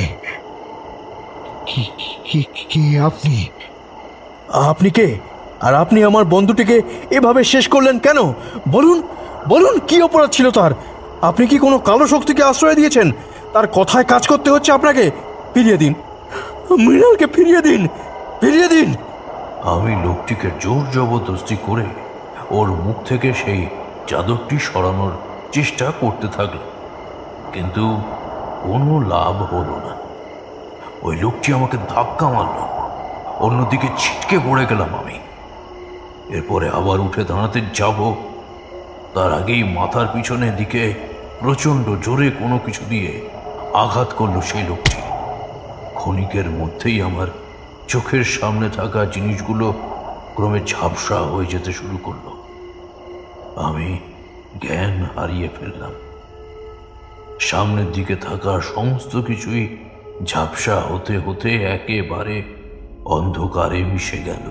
কে আপনি? আপনি কে? আর আপনি আমার বন্ধুটিকে এভাবে শেষ করলেন কেন? বলুন বলুন, কি অপরাধ ছিল তার? আপনি কি কোনো কালো শক্তিকে আশ্রয় দিয়েছেন? তার কথায় কাজ করতে হচ্ছে আপনাকে। ফিরিয়ে দিন, মৃণালকে ফিরিয়ে দিন, ফিরিয়ে দিন। আমি লোকটিকে জোর জবরদস্তি করে ওর মুখ থেকে সেই চাদরটি সরানোর চেষ্টা করতে থাকলাম, কিন্তু কোনো লাভ হলো না। ওই লোকটি আমাকে ধাক্কা মারল, অন্যদিকে ছিটকে পড়ে গেলাম আমি। এরপরে আবার উঠে দাঁড়াতে যাব, তার আগেই মাথার পিছনের দিকে প্রচণ্ড জোরে কোনো কিছু দিয়ে আঘাত করলো সেই লোকটি। ক্ষণিকের মধ্যেই আমার চোখের সামনে থাকা জিনিসগুলো ক্রমে ঝাপসা হয়ে যেতে শুরু করলো। আমি জ্ঞান হারিয়ে ফেললাম। সামনের দিকে থাকা সমস্ত কিছুই ঝাপসা হতে হতে একেবারে অন্ধকারে মিশে গেল।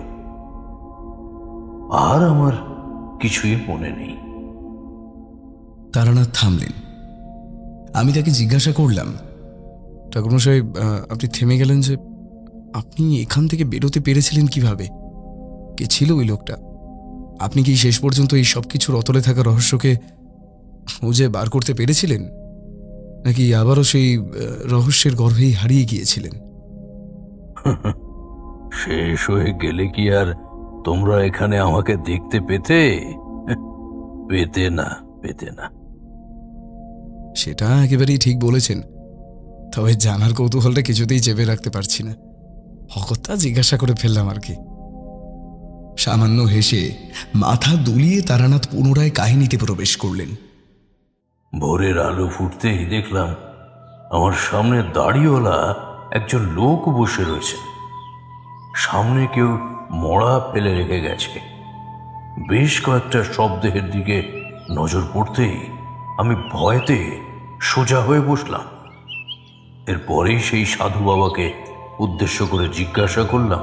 আর আমার কিছুই মনে নেই। তারানাথ থামলেন। আমি তাকে জিজ্ঞাসা করলাম, ঠাকুরমশাই, আপনি থেমে গেলেন যে? আপনি এখান থেকে বেরোতে পেরেছিলেন কিভাবে? কে ছিল ওই লোকটা? আপনি কি শেষ পর্যন্ত এই সব কিছুর অতলে থাকা রহস্যকে খুঁজে বার করতে পেরেছিলেন, নাকি আবারও সেই রহস্যের গর্ভেই হারিয়ে গিয়েছিলেন? শেষ হয়ে গেলে কি আর তোমরা এখানে আমাকে দেখতে পেতে? পেতে না। সেটা একেবারেই ঠিক বলেছেন, তবে জানার কৌতূহলটা কিছুতেই চেপে রাখতে পারছি না। অগত্যা জিজ্ঞাসা করে ফেললাম আর কি। সামান্য হেসে মাথা দুলিয়ে তারানাথ পুনরায় কাহিনীতে প্রবেশ করলেন। ভোরের আলো ফুটতেই দেখলাম আমার সামনে দাড়িওয়ালা একজন লোক বসে রয়েছে। সামনে কেউ মড়া ফেলে রেখে গেছে। বেশ কয়েকটা শবদেহের দিকে নজর পড়তেই আমি ভয়তে সোজা হয়ে বসলাম। এরপরেই সেই সাধু বাবাকে উদ্দেশ্য করে জিজ্ঞাসা করলাম,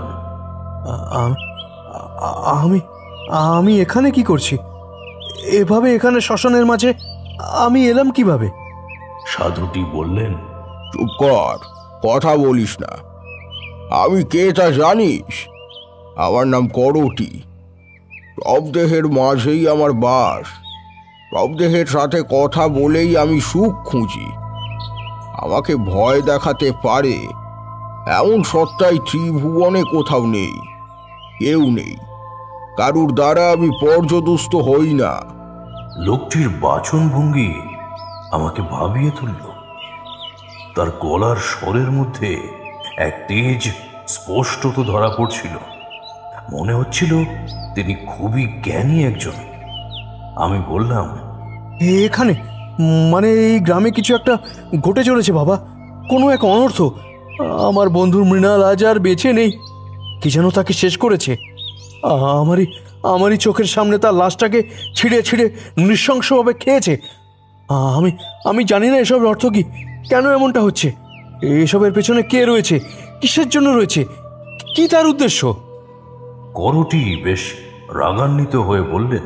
আমি এখানে কি করছি? এভাবে এখানে শ্মশানের মাঝে আমি এলাম কিভাবে? সাধুটি বললেন, চুপ কর, কথা বলিস না। আমি কে তা জানিস? আমার নাম করটি। শবদেহের মাঝেই আমার বাস। শবদেহের সাথে কথা বলেই আমি সুখ খুঁজি। আমাকে ভয় দেখাতে পারে এমন সত্তাই ত্রিভুবনে কোথাও নেই, কেউ নেই। কারুর দ্বারা আমি পর্যদুস্ত হই না। লোকটির বাচনভঙ্গি আমাকে ভাবিয়ে তুলল। তার গলার স্বরের মধ্যে এক তেজ স্পষ্টত ধরা পড়ছিল। মনে হচ্ছিল তিনি খুবই জ্ঞানী একজন। আমি বললাম, এখানে মানে এই গ্রামে কিছু একটা ঘটে চলেছে বাবা, কোনো এক অনর্থ। আমার বন্ধুর মৃণাল আজ আর বেঁচে নেই। কি যেন তাকে শেষ করেছে। আমারই চোখের সামনে তার লাশটাকে ছিঁড়ে ছিঁড়ে নৃশংসভাবে খেয়েছে। আমি জানি না এসবের অর্থ কি, কেন এমনটা হচ্ছে, এসবের পেছনে কে রয়েছে, কিসের জন্য রয়েছে, কি তার উদ্দেশ্য? করটি বেশ রাগান্বিত হয়ে বললেন,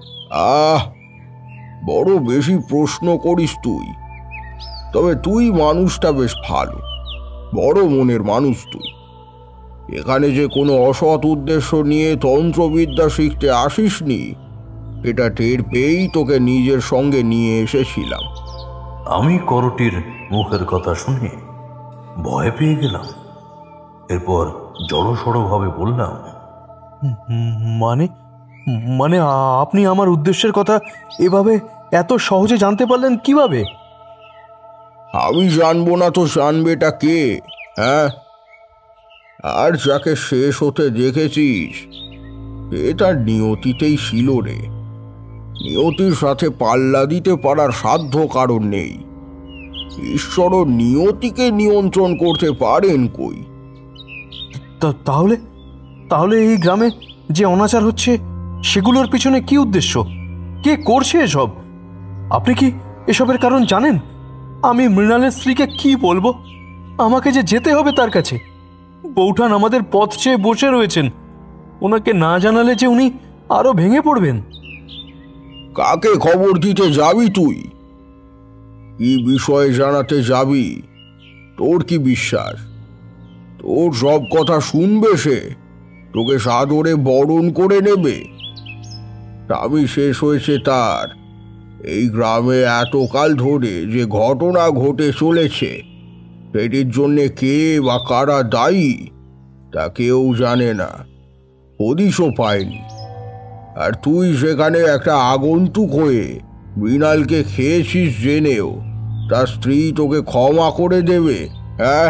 বড় বেশি প্রশ্ন করিস তুই। তবে তুই মানুষটা বেশ ভালো, বড় মনের মানুষ তুই। এখানে যে কোনো অসৎ উদ্দেশ্য নিয়ে তন্ত্রবিদ্যা শিখতে আসিসনি, এটা টের পেয়েই তোকে নিজের সঙ্গে নিয়ে এসেছিলাম। আমি করটির মুখের কথা শুনে ভয় পেয়ে গেলাম। এরপর জড়সড়ভাবে বললাম, মানে মানে আপনি আমার উদ্দেশ্যের কথা এভাবে এত সহজে জানতে পারলেন কিভাবে? আমি জানবো না তো জানবেটা কে? হ্যাঁ, আর যাকে শেষ হতে দেখেছিস এ তার নিয়তিতেই ছিল রে। নিয়তির সাথে পাল্লা দিতে পারার সাধ্য কারণ নেই। ঈশ্বরও নিয়তিকে নিয়ন্ত্রণ করতে পারেন কই? তাহলে তাহলে এই গ্রামে যে অনাচার হচ্ছে সেগুলোর পিছনে কি উদ্দেশ্য? কে করছে এসব? আপনি কি এসবের কারণ জানেন? আমি মৃণালের স্ত্রীকে কি বলবো? আমাকে যে যেতে হবে তার কাছে। বৌঠান আমাদের পথ চেয়ে বসে রয়েছেন, ওনাকে না জানালে যে উনি আরো ভেঙে পড়বেন। কাকে খবর দিতে যাবি তুই? কি বিষয়ে জানাতে যাবি? তোর কি বিশ্বাস তোর সব কথা শুনবে সে? তোকে সাদরে বরণ করে নেবে? স্বামী শেষ হয়েছে তার। এই গ্রামে এতকাল ধরে যে ঘটনা ঘটে চলেছে সেটির জন্যে কে বা কারা দায়ী তা কেউ জানে না, হদিশও পায়নি। আর তুই সেখানে একটা আগন্তুক হয়ে মৃণালকে খেয়েছিস জেনেও তার স্ত্রী তোকে ক্ষমা করে দেবে? হ্যাঁ,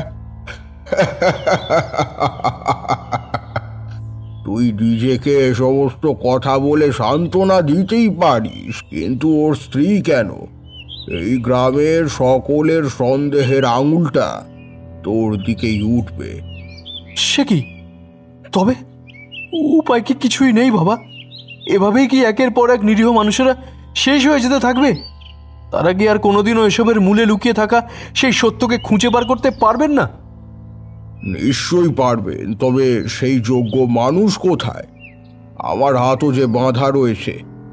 তুই নিজেকে এ সমস্ত কথা বলে সান্ত্বনা দিতেই পারিস, কিন্তু ওর স্ত্রী কেন? এই গ্রামের সকলের সন্দেহের আঙুলটা তোর দিকেই উঠবে। সে কি? তবে উপায় কি কিছুই নেই বাবা? এভাবেই কি একের পর এক নিরীহ মানুষেরা শেষ হয়ে যেতে থাকবে? তারা কি আর কোনোদিনও এসবের মূলে লুকিয়ে থাকা সেই সত্যকে খুঁজে বার করতে পারবেন না? নিশ্চয়ই পারবেন, তবে সেই যোগ্য মানুষ কোথায়? আমার হাতও যে বাঁধা রয়েছে।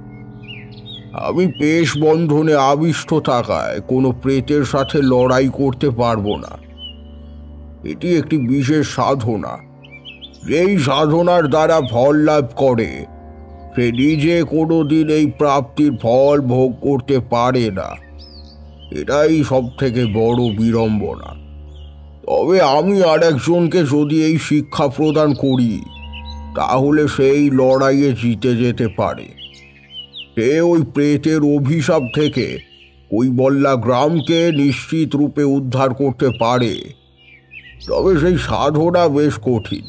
আমি পেশ বন্ধনে আবিষ্ট থাকায় কোনো প্রেতের সাথে লড়াই করতে পারবো না। এটি একটি বিশেষ সাধনা। যেই সাধনার দ্বারা ফল লাভ করে সে নিজে কোনোদিন এই প্রাপ্তির ফল ভোগ করতে পারে না। এটাই সব থেকে বড় বিড়ম্বনা। তবে আমি আর একজনকে যদি এই শিক্ষা প্রদান করি তাহলে সেই লড়াইয়ে জিতে যেতে পারে। সে ওই প্রেতের অভিশাপ থেকে কৈবল্যা গ্রামকে নিশ্চিত রূপে উদ্ধার করতে পারে। তবে সেই সাধনা বেশ কঠিন।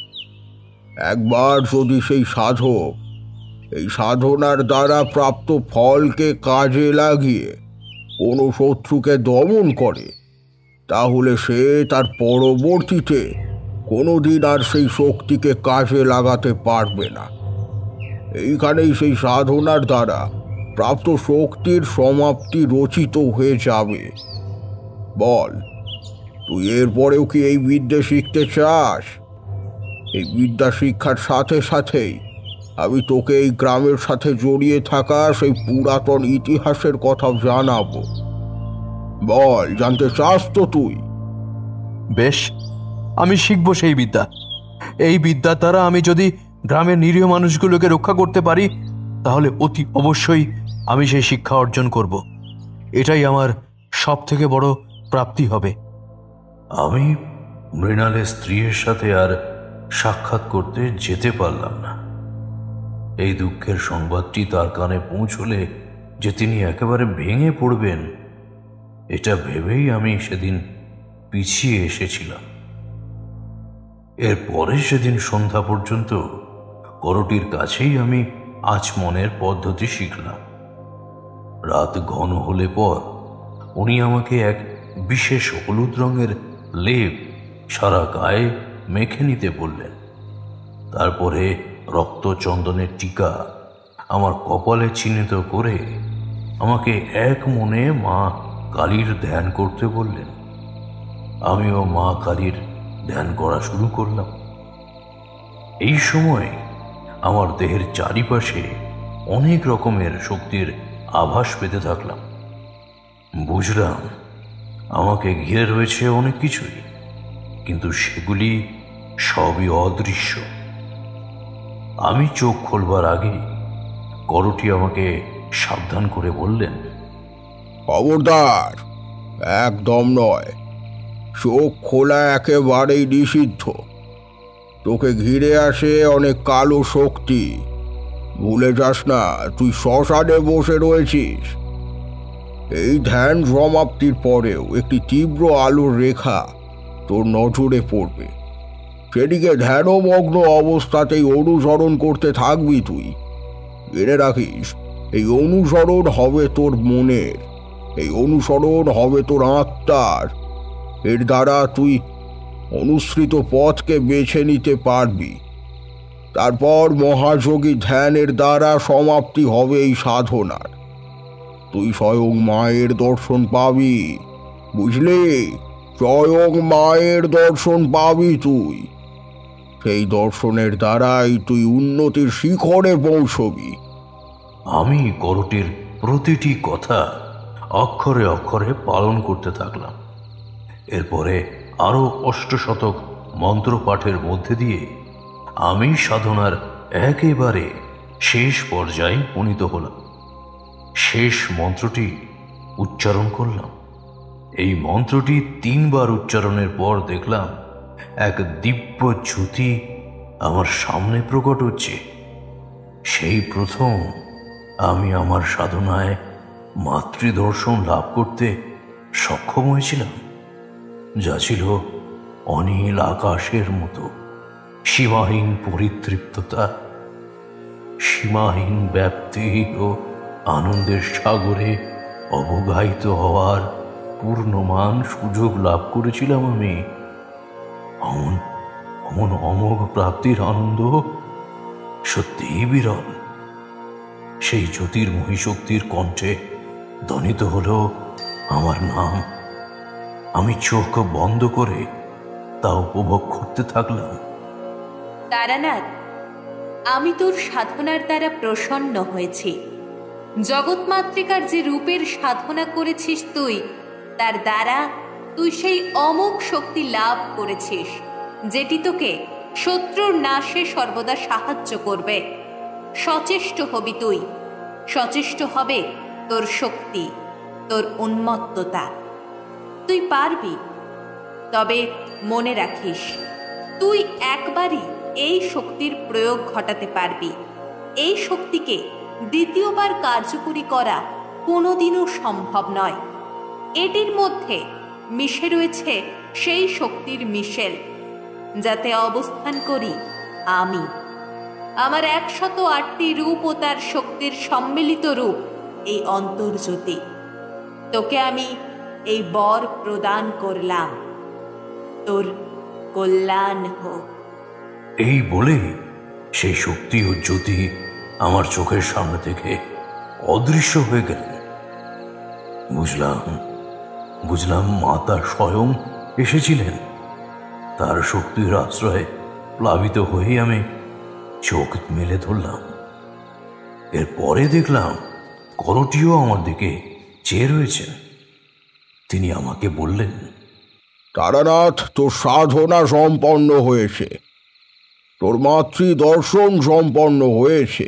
একবার যদি সেই সাধক এই সাধনার দ্বারা প্রাপ্ত ফলকে কাজে লাগিয়ে কোনো শত্রুকে দমন করে তাহলে সে তার পরবর্তীতে কোনোদিন আর সেই শক্তিকে কাজে লাগাতে পারবে না। এইখানেই সেই সাধনার দ্বারা প্রাপ্ত শক্তির সমাপ্তি রচিত হয়ে যাবে। বল, তুই এরপরেও কি এই বিদ্যা শিখতে চাস? এই বিদ্যা শিক্ষার সাথে সাথেই আমি তোকে এই গ্রামের সাথে জড়িয়ে থাকা সেই পুরাতন ইতিহাসের কথাও জানাবো। বল, জানতে চাস তো তুই? বেশ, আমি শিখব সেই বিদ্যা। এই বিদ্যার দ্বারা আমি যদি গ্রামের নিরীহ মানুষগুলোকে রক্ষা করতে পারি তাহলে অতি অবশ্যই আমি সেই শিক্ষা অর্জন করব। এটাই আমার সব থেকে বড় প্রাপ্তি হবে। আমি মৃণালের স্ত্রীর সাথে আর সাক্ষাৎ করতে যেতে পারলাম না। এই দুঃখের সংবাদটি তার কানে পৌঁছলে যে তিনি একেবারে ভেঙে পড়বেন এটা ভেবেই আমি সেদিন পিছিয়ে এসেছিলাম। এরপরে সেদিন সন্ধ্যা পর্যন্ত করটির কাছেই আমি আচমনের পদ্ধতি শিখলাম। রাত ঘন হলে পর উনি আমাকে এক বিশেষ হলুদ রঙের লেপ সারা গায়ে মেখে নিতে বললেন। তারপরে রক্তচন্দনের টিকা আমার কপালে চিহ্নিত করে আমাকে এক মনে মা কালীর ধ্যান করতে বললেন। আমিও মা কালীর ধ্যান করা শুরু করলাম। এই সময় আমার দেহের চারিপাশে অনেক রকমের শক্তির আভাস পেতে থাকলাম। বুঝলাম আমাকে ঘিরে রয়েছে অনেক কিছুই, কিন্তু সেগুলি সবই অদৃশ্য। আমি চোখ খোলবার আগে করটি আমাকে সাবধান করে বললেন, খবরদার, একদম নয়। চোখ খোলা একেবারেই নিষিদ্ধ। তোকে ঘিরে আসে অনেক কালো শক্তি। ভুলে যাস না তুই শ্মশানে বসে রয়েছিস। এই ধ্যান সমাপ্তির পরেও একটি তীব্র আলোর রেখা তোর নজরে পড়বে। সেদিকে ধ্যানমগ্ন অবস্থাতেই অনুসরণ করতে থাকবি তুই। জেনে রাখিস, এই অনুসরণ হবে তোর মনের, এই অনুসরণ হবে তোর আত্মার। এর দ্বারা তুই অনুসৃত পথকে বেছে নিতে পারবি। তারপর মহাযোগী ধ্যানের দ্বারা সমাপ্তি হবে এই সাধনার। তুই স্বয়ং মায়ের দর্শন পাবি, বুঝলি? স্বয়ং মায়ের দর্শন পাবি তুই। সেই দর্শনের দ্বারাই তুই উন্নতির শিখরে পৌঁছবি। আমি করটির প্রতিটি কথা অক্ষরে অক্ষরে পালন করতে থাকলাম। এরপরে আরো ৮ মন্ত্র পাঠের মধ্যে দিয়ে আমি সাধনার একেবারে শেষ পর্যায়ে উপনীত হলাম। শেষ মন্ত্রটি উচ্চারণ করলাম। এই মন্ত্রটি ৩ বার উচ্চারণের পর দেখলাম এক দিব্য জ্যোতি আমার সামনে প্রকট হচ্ছে। সেই প্রথম আমি আমার সাধনায় মাতৃদর্শন লাভ করতে সক্ষম হয়েছিলাম, যা ছিল অনীল আকাশের মতো সীমাহীন পরিতৃপ্ততা, সীমাহীন ব্যাপ্তি ও আনন্দের সাগরে অবগাহিত হওয়ার পূর্ণমান সুযোগ লাভ করেছিলাম আমি। অমন অমন অমোঘ প্রাপ্তির আনন্দ সত্যিই বিরল। সেই জ্যোতির্ময়ী শক্তির কণ্ঠে ধ্বনিত হলো আমার নাম। আমি চোখ বন্ধ করে তা উপভোগ করতে থাকলাম। তারানাথ, আমি তোর সাধনার দ্বারা প্রসন্ন হয়েছি। জগৎমাতৃকার যে রূপের সাধনা করেছিস তুই, তার দ্বারা তুই সেই অমোঘ শক্তি লাভ করেছিস, যেটি তোকে শত্রুর নাশে সর্বদা সাহায্য করবে। সচেষ্ট হবি তুই, সচেষ্ট হবে তোর শক্তি, তোর উন্মত্ততা। তুই পারবি, তবে মনে রাখিস, তুই একবারই এই শক্তির প্রয়োগ ঘটাতে পারবি। এই শক্তিকে দ্বিতীয়বার কার্যকরী করা কোনোদিনও সম্ভব নয়। এটির মধ্যে মিশে রয়েছে সেই শক্তির মিশেল, যাতে অবস্থান করি আমি। আমার ১০৮টি রূপ ও তার শক্তির সম্মিলিত রূপ এই অন্তর্জ্যোতি। তোকে আমি এই বর প্রদান করলাম, তোর কল্যাণ হোক। এই বলে সেই শক্তি ও জ্যোতি আমার চোখের সামনে থেকে অদৃশ্য হয়ে গেলেন। বুঝলাম মাতা স্বয়ং এসেছিলেন। তার শক্তির আশ্রয়ে প্লাবিত হয়ে আমি চোখ মেলে ধরলাম। এরপরে দেখলাম করটিও আমার দিকে চেয়ে রয়েছেন। তিনি আমাকে বললেন, তারানাথ, তোর সাধনা সম্পন্ন হয়েছে, তোর মাতৃদর্শন সম্পন্ন হয়েছে।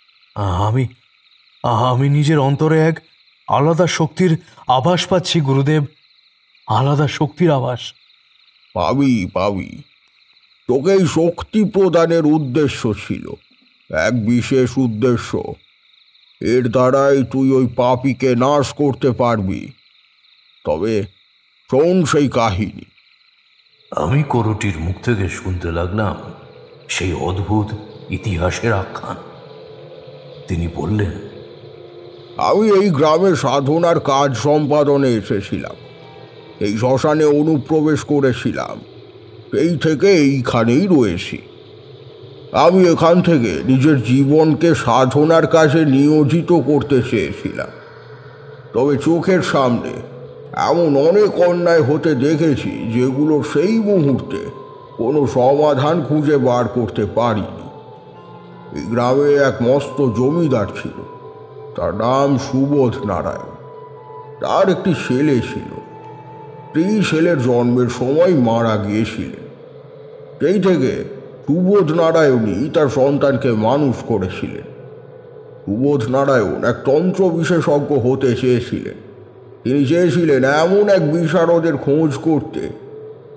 আমি নিজের অন্তরে এক আলাদা শক্তির আভাস পাচ্ছি গুরুদেব, আলাদা শক্তির আভাস। পাবি। তোকে এই শক্তি প্রদানের উদ্দেশ্য ছিল, এক বিশেষ উদ্দেশ্য। এর দ্বারাই তুই ওই পাপীকে নাশ করতে পারবি। তবে শোন সেই কাহিনী। আমি করটির মুখ থেকে শুনতে লাগলাম সেই অদ্ভুত ইতিহাসের আখ্যান। তিনি বললেন, আমি এই গ্রামে সাধনার কাজ সম্পাদনে এসেছিলাম। এই শ্মশানে অনুপ্রবেশ করেছিলাম, এই থেকে এইখানেই রয়েছি। আমি এখান থেকে নিজের জীবনকে সাধনার কাজে নিয়োজিত করতে চেয়েছিলাম। তবে চোখের সামনে এমন অনেক অন্যায় হতে দেখেছি, যেগুলো সেই মুহূর্তে কোনো সমাধান খুঁজে বার করতে পারিনি। এই গ্রামে এক মস্ত জমিদার ছিল, তার নাম সুবোধ নারায়ণ। তার একটি ছেলে ছিল। সেই ছেলের জন্মের সময় মারা গিয়েছিলেন। সেই থেকে সুবোধ নারায়ণই তার সন্তানকে মানুষ করেছিলেন। সুবোধ নারায়ণ এক তন্ত্র বিশেষজ্ঞ হতে চেয়েছিলেন। তিনি চেয়েছিলেন এমন এক বিশারদের খোঁজ করতে,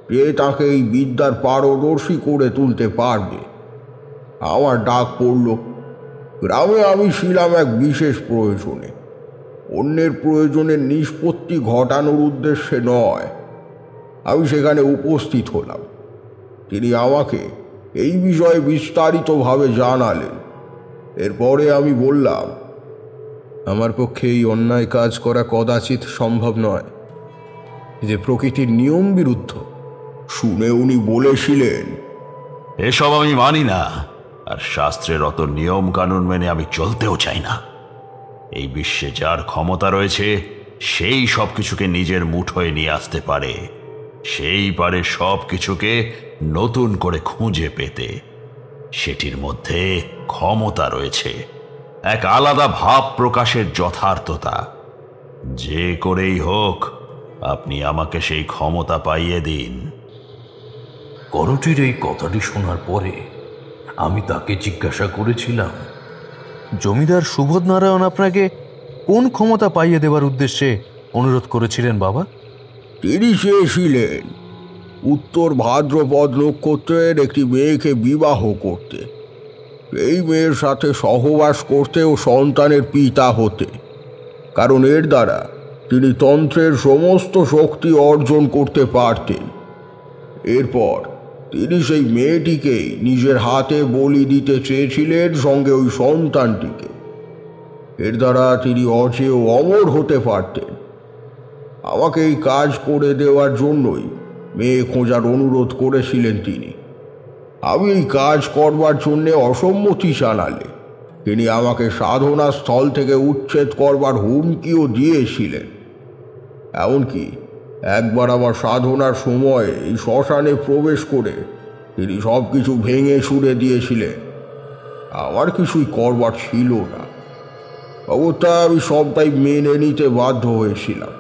যে তাকে এই বিদ্যার পারদর্শী করে তুলতে পারবে। আমার ডাক পড়ল। গ্রামে আমি ছিলাম এক বিশেষ প্রয়োজনে, অন্যের প্রয়োজনের নিষ্পত্তি ঘটানোর উদ্দেশ্যে নয়। আমি সেখানে উপস্থিত হলাম। তিনি আমাকে এই বিষয়ে বিস্তারিতভাবে জানালেন। এরপরে আমি বললাম, আমার পক্ষে এই অন্যায় কাজ করা কদাচিৎ সম্ভব নয়, যে প্রকৃতির নিয়ম বিরুদ্ধ। শুনে উনি বলেছিলেন, এসব আমি মানি না, আর শাস্ত্রের অত নিয়ম কানুন মেনে আমি চলতেও চাই না। এই বিশ্বে যার ক্ষমতা রয়েছে সেই সব কিছুকে নিজের মুঠোয় নিয়ে আসতে পারে, সেই পারে সব কিছুকে নতুন করে খুঁজে পেতে। সেটির মধ্যে ক্ষমতা রয়েছে, এক আলাদা ভাব প্রকাশের যথার্থতা। যে করেই হোক আপনি আমাকে সেই ক্ষমতা পাইয়ে দিন। করটির এই কথাটি শোনার পরে আমি তাকে জিজ্ঞাসা করেছিলাম, জমিদার সুবোধ নারায়ণ আপনাকে কোন ক্ষমতা পাইয়ে দেবার উদ্দেশ্যে অনুরোধ করেছিলেন বাবা? তিনি চেয়েছিলেন উত্তর ভাদ্রপদ নক্ষত্রের একটি মেয়েকে বিবাহ করতে, এই মেয়ের সাথে সহবাস করতে ও সন্তানের পিতা হতে, কারণ এর দ্বারা তিনি তন্ত্রের সমস্ত শক্তি অর্জন করতে পারতেন। এরপর তিনি সেই মেয়েটিকেই নিজের হাতে বলি দিতে চেয়েছিলেন, সঙ্গে ওই সন্তানটিকে। এর দ্বারা তিনি অজেয় অমর হতে পারতেন। আমাকে এই কাজ করে দেওয়ার জন্যই মেয়ে খোঁজার অনুরোধ করেছিলেন তিনি। আমি এই কাজ করবার জন্যে অসম্মতি জানালে তিনি আমাকে সাধনা স্থল থেকে উচ্ছেদ করবার হুমকিও দিয়েছিলেন। এমনকি একবার আমার সাধনার সময় এই শ্মশানে প্রবেশ করে তিনি সব কিছু ভেঙে ছুঁড়ে দিয়েছিলেন। আমার কিছুই করবার ছিল না, অবস্থা আমি সবটাই মেনে নিতে বাধ্য হয়েছিলাম।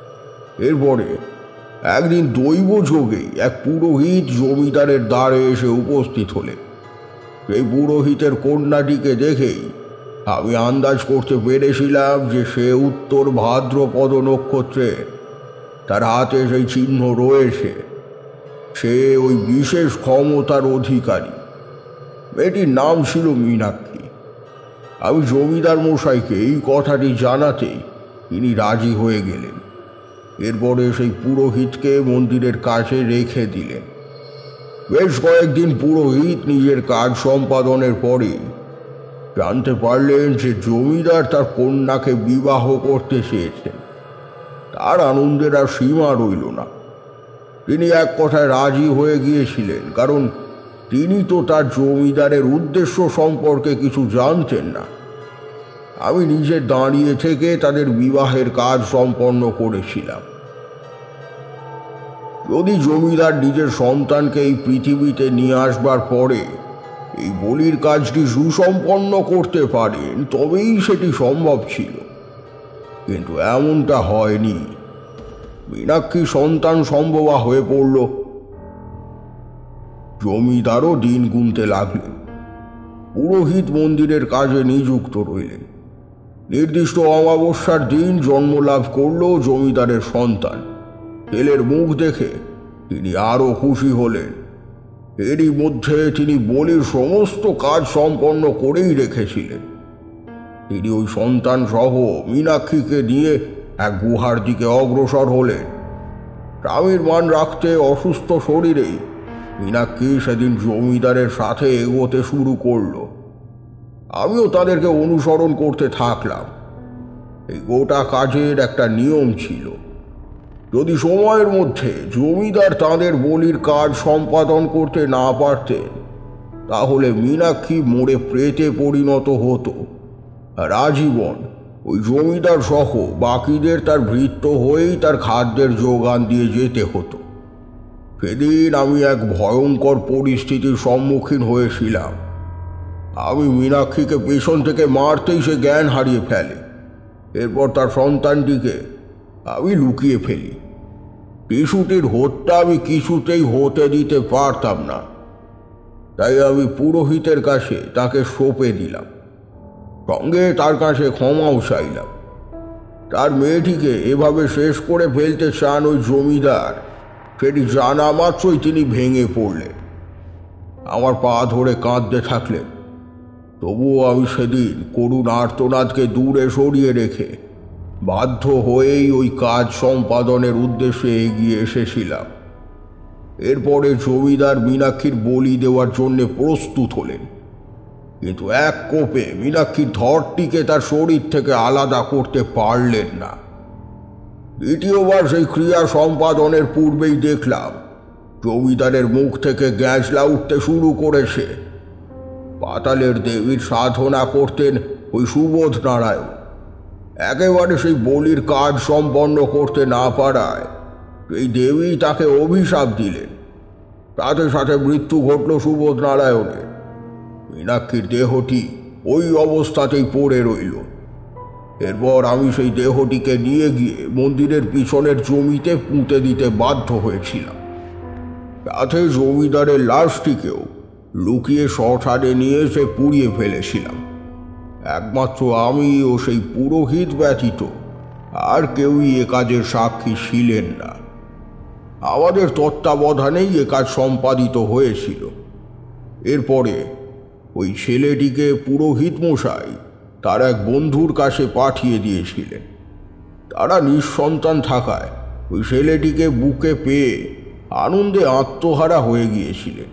এরপরে একদিন দৈব যোগেই এক পুরোহিত জমিদারের দ্বারে এসে উপস্থিত হলেন। সেই পুরোহিতের কন্যাটিকে দেখেই আমি আন্দাজ করতে পেরেছিলাম যে সে উত্তর ভাদ্রপদ নক্ষত্রে, তার হাতে সেই চিহ্ন রয়েছে, সে ওই বিশেষ ক্ষমতার অধিকারী। মেয়েটির নাম ছিল মীনাক্ষী। আমি জমিদার মশাইকে এই কথাটি জানাতেই তিনি রাজি হয়ে গেলেন। এরপরে সেই পুরোহিতকে মন্দিরের কাছে রেখে দিলেন। বেশ কয়েকদিন পুরোহিত নিজের কাজ সম্পাদনের পরে জানতে পারলেন যে জমিদার তার কন্যাকে বিবাহ করতে চেয়েছেন। তার আনন্দের আর সীমা রইল না। তিনি এক কথায় রাজি হয়ে গিয়েছিলেন, কারণ তিনি তো তার জমিদারের উদ্দেশ্য সম্পর্কে কিছু জানতেন না। আমি নিজে দাঁড়িয়ে থেকে তাদের বিবাহের কাজ সম্পন্ন করেছিলাম। যদি জমিদার নিজের সন্তানকে এই পৃথিবীতে নিয়ে আসবার পরে এই বলির কাজটি সুসম্পন্ন করতে পারেন, তবেই সেটি সম্ভব ছিল। কিন্তু এমনটা হয়নি। মীনাক্ষী সন্তান সম্ভবা হয়ে পড়ল। জমিদারও দিন গুনতে লাগলেন। পুরোহিত মন্দিরের কাজে নিযুক্ত রইলেন। নির্দিষ্ট অমাবস্যার দিন জন্মলাভ করল জমিদারের সন্তান। ছেলের মুখ দেখে তিনি আরো খুশি হলেন। এরই মধ্যে তিনি বলির সমস্ত কাজ সম্পন্ন করেই রেখেছিলেন। তিনি ওই সন্তান সহ মীনাক্ষীকে নিয়ে এক গুহার দিকে অগ্রসর হলেন। স্বামীর মান রাখতে অসুস্থ শরীরেই মীনাক্ষী সেদিন জমিদারের সাথে এগোতে শুরু করল। আমিও তাদেরকে অনুসরণ করতে থাকলাম। এই গোটা কাজের একটা নিয়ম ছিল, যদি সময়ের মধ্যে জমিদার তাদের বলির কাজ সম্পাদন করতে না পারতেন, তাহলে মীনাক্ষী মরে প্রেতে পরিণত হতো, আর আজীবন ওই জমিদার সহ বাকিদের তার ভৃত্য হয়েই তার খাদ্যের যোগান দিয়ে যেতে হতো। সেদিন আমি এক ভয়ঙ্কর পরিস্থিতির সম্মুখীন হয়েছিলাম। আমি মীনাক্ষীকে পেছন থেকে মারতেই সে জ্ঞান হারিয়ে ফেলে। এরপর তার সন্তানটিকে আমি লুকিয়ে ফেলি। শিশুটির হত্যা আমি কিছুতেই হতে দিতে পারতাম না, তাই আমি পুরোহিতের কাছে তাকে সঁপে দিলাম। সঙ্গে তার কাছে ক্ষমাও চাইলাম। তার মেয়েটিকে এভাবে শেষ করে ফেলতে চান ওই জমিদার, সেটি জানা মাত্রই তিনি ভেঙে পড়লেন, আমার পা ধরে কাঁদতে থাকলেন। তবুও আমি সেদিন করুণ আর্তনাদকে দূরে সরিয়ে রেখে বাধ্য হয়েই ওই কাজ সম্পাদনের উদ্দেশ্যে এগিয়ে এসেছিলাম। এরপরে জমিদার মীনাক্ষীর বলি দেওয়ার জন্য প্রস্তুত হলেন, কিন্তু এক কোপে মীনাক্ষীর ধরটিকে তার শরীর থেকে আলাদা করতে পারলেন না। দ্বিতীয়বার সেই ক্রিয়া সম্পাদনের পূর্বেই দেখলাম জমিদারের মুখ থেকে গ্যাঁজলা উঠতে শুরু করেছে। পাতালের দেবীর সাধনা করতেন ওই সুবোধ নারায়ণ। একেবারে সেই বলির কাজ সম্পন্ন করতে না পারায় সেই দেবী তাকে অভিশাপ দিলেন। সাথে সাথে মৃত্যু ঘটল সুবোধ নারায়ণের। মীনাক্ষীর দেহটি ওই অবস্থাতেই পড়ে রইল। এরপর আমি সেই দেহটিকে নিয়ে গিয়ে মন্দিরের পিছনের জমিতে পুঁতে দিতে বাধ্য হয়েছিলাম। সাথে জমিদারের লাশটিকেও লুকিয়ে শ্মশানে নিয়ে এসে পুড়িয়ে ফেলেছিলাম। একমাত্র আমি ও সেই পুরোহিত ব্যতীত আর কেউই এ কাজের সাক্ষী ছিলেন না। আমাদের তত্ত্বাবধানেই এ কাজ সম্পাদিত হয়েছিল। এরপরে ওই ছেলেটিকে পুরোহিত মশাই তার এক বন্ধুর কাছে পাঠিয়ে দিয়েছিলেন। তারা নিঃসন্তান থাকায় ওই ছেলেটিকে বুকে পেয়ে আনন্দে আত্মহারা হয়ে গিয়েছিলেন।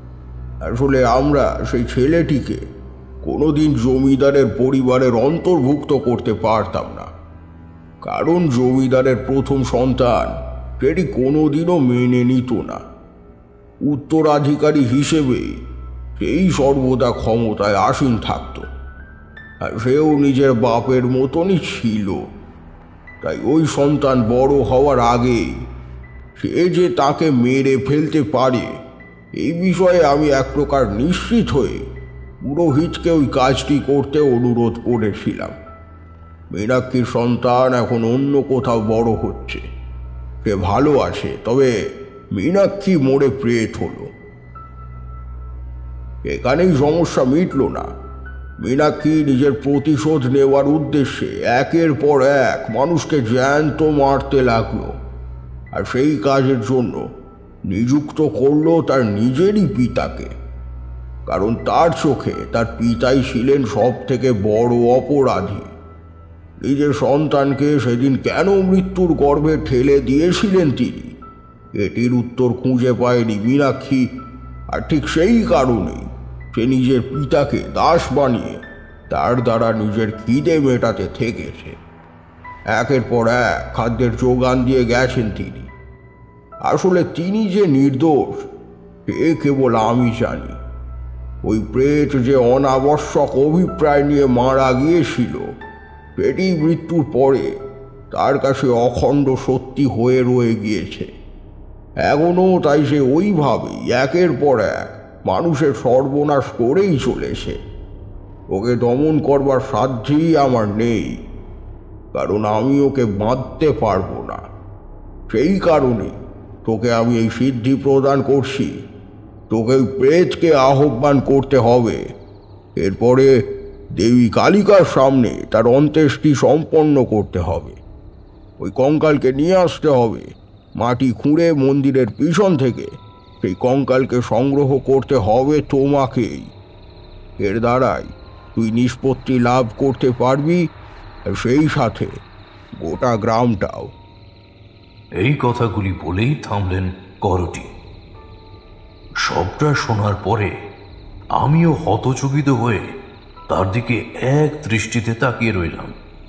আসলে আমরা সেই ছেলেটিকে কোনোদিন জমিদারের পরিবারের অন্তর্ভুক্ত করতে পারতাম না, কারণ জমিদারের প্রথম সন্তান সেটি কোনোদিনও মেনে নিত না। উত্তরাধিকারী হিসেবে সেই সর্বদা ক্ষমতায় আসীন থাকত, আর সেও নিজের বাপের মতনই ছিল। তাই ওই সন্তান বড় হওয়ার আগে সে যে তাকে মেরে ফেলতে পারে এই বিষয়ে আমি এক প্রকার নিশ্চিত হয়ে পুরোহিতকে ওই কাজটি করতে অনুরোধ করেছিলাম। মীনাক্ষীর সন্তান এখন অন্য কোথাও বড় হচ্ছে, সে ভালো আছে, তবে মীনাক্ষী মরে প্রেত হলো। এখানেই সমস্যা মিটল না। মীনাক্ষী নিজের প্রতিশোধ নেওয়ার উদ্দেশ্যে একের পর এক মানুষকে জ্যান্ত মারতে লাগলো, আর সেই কাজের জন্য নিযুক্ত করলো তার নিজেরই পিতাকে। কারণ তার চোখে তার পিতাই ছিলেন সব থেকে বড় অপরাধী। নিজের সন্তানকে সেদিন কেন মৃত্যুর গর্ভে ঠেলে দিয়েছিলেন তিনি, এটির উত্তর খুঁজে পায়নি মীনাক্ষী। আর ঠিক সেই কারণেই সে নিজের পিতাকে দাস বানিয়ে তার দ্বারা নিজের খিদে মেটাতে থেকেছে। একের পর এক খাদ্যের যোগান দিয়ে গেছেন তিনি। আসলে তিনি যে নির্দোষ সে কেবল আমি জানি। ওই প্রেত যে অনাবশ্যক অভিপ্রায় নিয়ে মারা গিয়েছিল সেটি মৃত্যুর পরে তার কাছে অখণ্ড সত্যি হয়ে রয়ে গিয়েছে। এখনও তাই সে ওইভাবেই একের পর এক মানুষের সর্বনাশ করেই চলেছে। ওকে দমন করবার সাধ্যই আমার নেই, কারণ আমি ওকে বাঁধতে পারবো না। সেই কারণে তোকে আমি এই সিদ্ধি প্রদান করছি। তোকে ওই প্রেতকে আহ্বান করতে হবে। এরপরে দেবী কালিকার সামনে তার অন্ত্যেষ্টি সম্পন্ন করতে হবে। ওই কঙ্কালকে নিয়ে আসতে হবে। মাটি খুঁড়ে মন্দিরের পিছন থেকে সেই কঙ্কালকে সংগ্রহ করতে হবে তোমাকেই। এর দ্বারাই তুই নিষ্পত্তি লাভ করতে পারবি, আর সেই সাথে গোটা গ্রামটাও। এই কথাগুলি বলেই থামলেন করটি। সবটা শোনার পরে আমিও হতচকিত হয়ে তার দিকে এক দৃষ্টিতে তাকিয়ে রইলাম।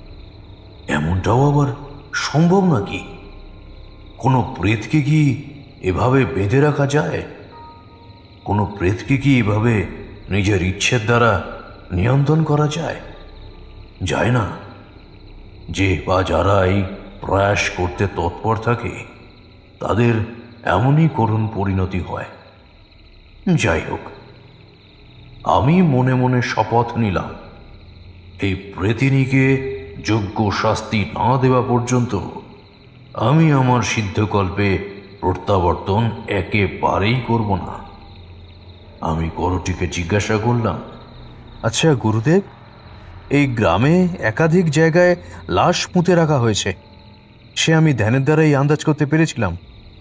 এমনটাও আবার সম্ভব নাকি? কোনো প্রেতকে কি এভাবে বেঁধে রাখা যায়? কোনো প্রেতকে কি এভাবে নিজের ইচ্ছের দ্বারা নিয়ন্ত্রণ করা যায়? যায় না। যে বা যারা এই প্রয়াস করতে তৎপর থাকে তাদের এমনই করুণ পরিণতি হয়। যাই হোক, আমি মনে মনে শপথ নিলাম এই প্রেতিনীকে যোগ্য শাস্তি না দেওয়া পর্যন্ত আমি আমার সিদ্ধকল্পে প্রত্যাবর্তন একেবারেই করব না। আমি করটিকে জিজ্ঞাসা করলাম, আচ্ছা গুরুদেব, এই গ্রামে একাধিক জায়গায় লাশ পুঁতে রাখা হয়েছে, সে আমি ধ্যানের দ্বারাই আন্দাজ করতে পেরেছিলাম।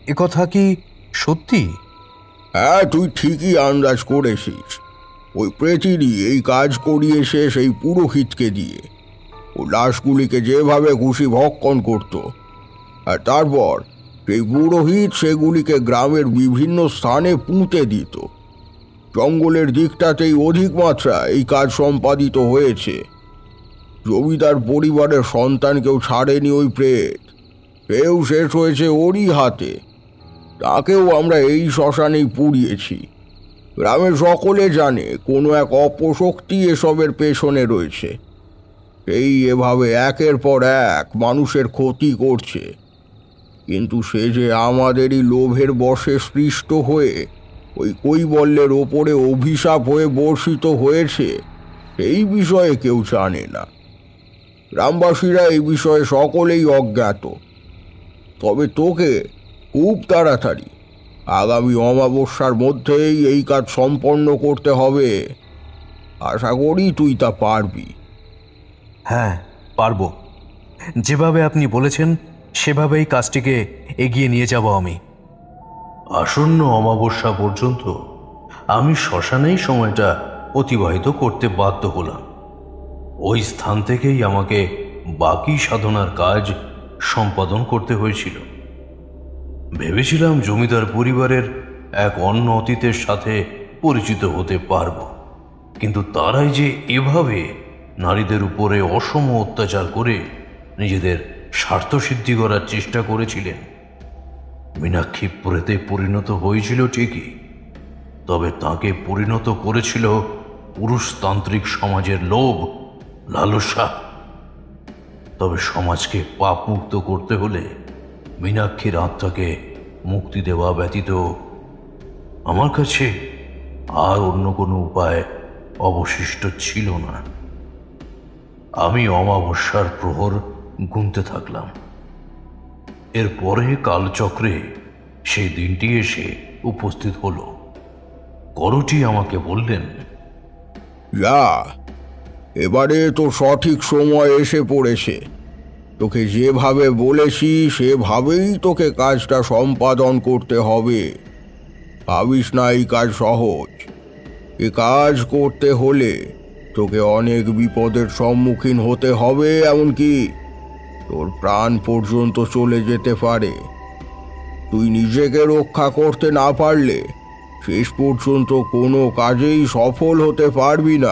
কথা কি সত্যি? হ্যাঁ, তুই ঠিকই আন্দাজ করেছিস। ওই প্রেতিনি এই কাজ করিয়েছে সেই পুরোহিতকে দিয়ে। ও লাশগুলিকে যেভাবে খুশি ভক্ষণ করত, আর তারপর সেই পুরোহিত সেগুলিকে গ্রামের বিভিন্ন স্থানে পুঁতে দিত। জঙ্গলের দিকটাতেই অধিক মাত্রায় এই কাজ সম্পাদিত হয়েছে। জমিদার পরিবারের সন্তানকেও ছাড়েনি ওই প্রেত, সেও শেষ হয়েছে ওরই হাতে। তাকেও আমরা এই শ্মশানেই পুড়িয়েছি। গ্রামের সকলে জানে কোনো এক অপশক্তি এসবের পেছনে রয়েছে। এই এভাবে একের পর এক মানুষের ক্ষতি করছে, কিন্তু সে যে আমাদেরই লোভের বশে সৃষ্ট হয়ে ওই কৈবল্যের ওপরে অভিশাপ হয়ে বর্ষিত হয়েছে, এই বিষয়ে কেউ জানে না। গ্রামবাসীরা এই বিষয়ে সকলেই অজ্ঞাত। তবে তোকে খুব তাড়াতাড়ি আগামী অমাবস্যার মধ্যেই এই কাজ সম্পন্ন করতে হবে। আশা করি তুই তা পারবি। হ্যাঁ, পারবো। যেভাবে আপনি বলেছেন সেভাবেই কাজটিকে এগিয়ে নিয়ে যাব আমি। আসন্ন অমাবস্যা পর্যন্ত আমি শ্মশানেই সময়টা অতিবাহিত করতে বাধ্য হলাম। ওই স্থান থেকেই আমাকে বাকি সাধনার কাজ সম্পাদন করতে হয়েছিল। ভেবেছিলাম জমিদার পরিবারের এক অন্য অতীতের সাথে পরিচিত হতে পারব, কিন্তু তারাই যে এভাবে নারীদের উপরে অসম অত্যাচার করে নিজেদের স্বার্থসিদ্ধি করার চেষ্টা করেছিলেন। মীনাক্ষী প্রেতে পরিণত হয়েছিল ঠিকই, তবে তাকে পরিণত করেছিল পুরুষতান্ত্রিক সমাজের লোভ, লালসা। তবে সমাজকে পাপমুক্ত করতে হলে মীনাক্ষীর আত্মাকে মুক্তি দেওয়া ব্যতীত আমার কাছে আর অন্য কোনো উপায় অবশিষ্ট ছিল না। আমি অমাবস্যার প্রহর গুনতে থাকলাম। এরপরে কালচক্রে সেই দিনটি এসে উপস্থিত হলো। করটি আমাকে বললেন, যা, এবারে তো সঠিক সময় এসে পড়েছে। তোকে যেভাবে বলেছি সেভাবেই তোকে কাজটা সম্পাদন করতে হবে। ভাবিস না এই কাজ সহজ। এ কাজ করতে হলে তোকে অনেক বিপদের সম্মুখীন হতে হবে, এমনকি তোর প্রাণ পর্যন্ত চলে যেতে পারে। তুই নিজেকে রক্ষা করতে না পারলে শেষ পর্যন্ত কোনো কাজেই সফল হতে পারবি না।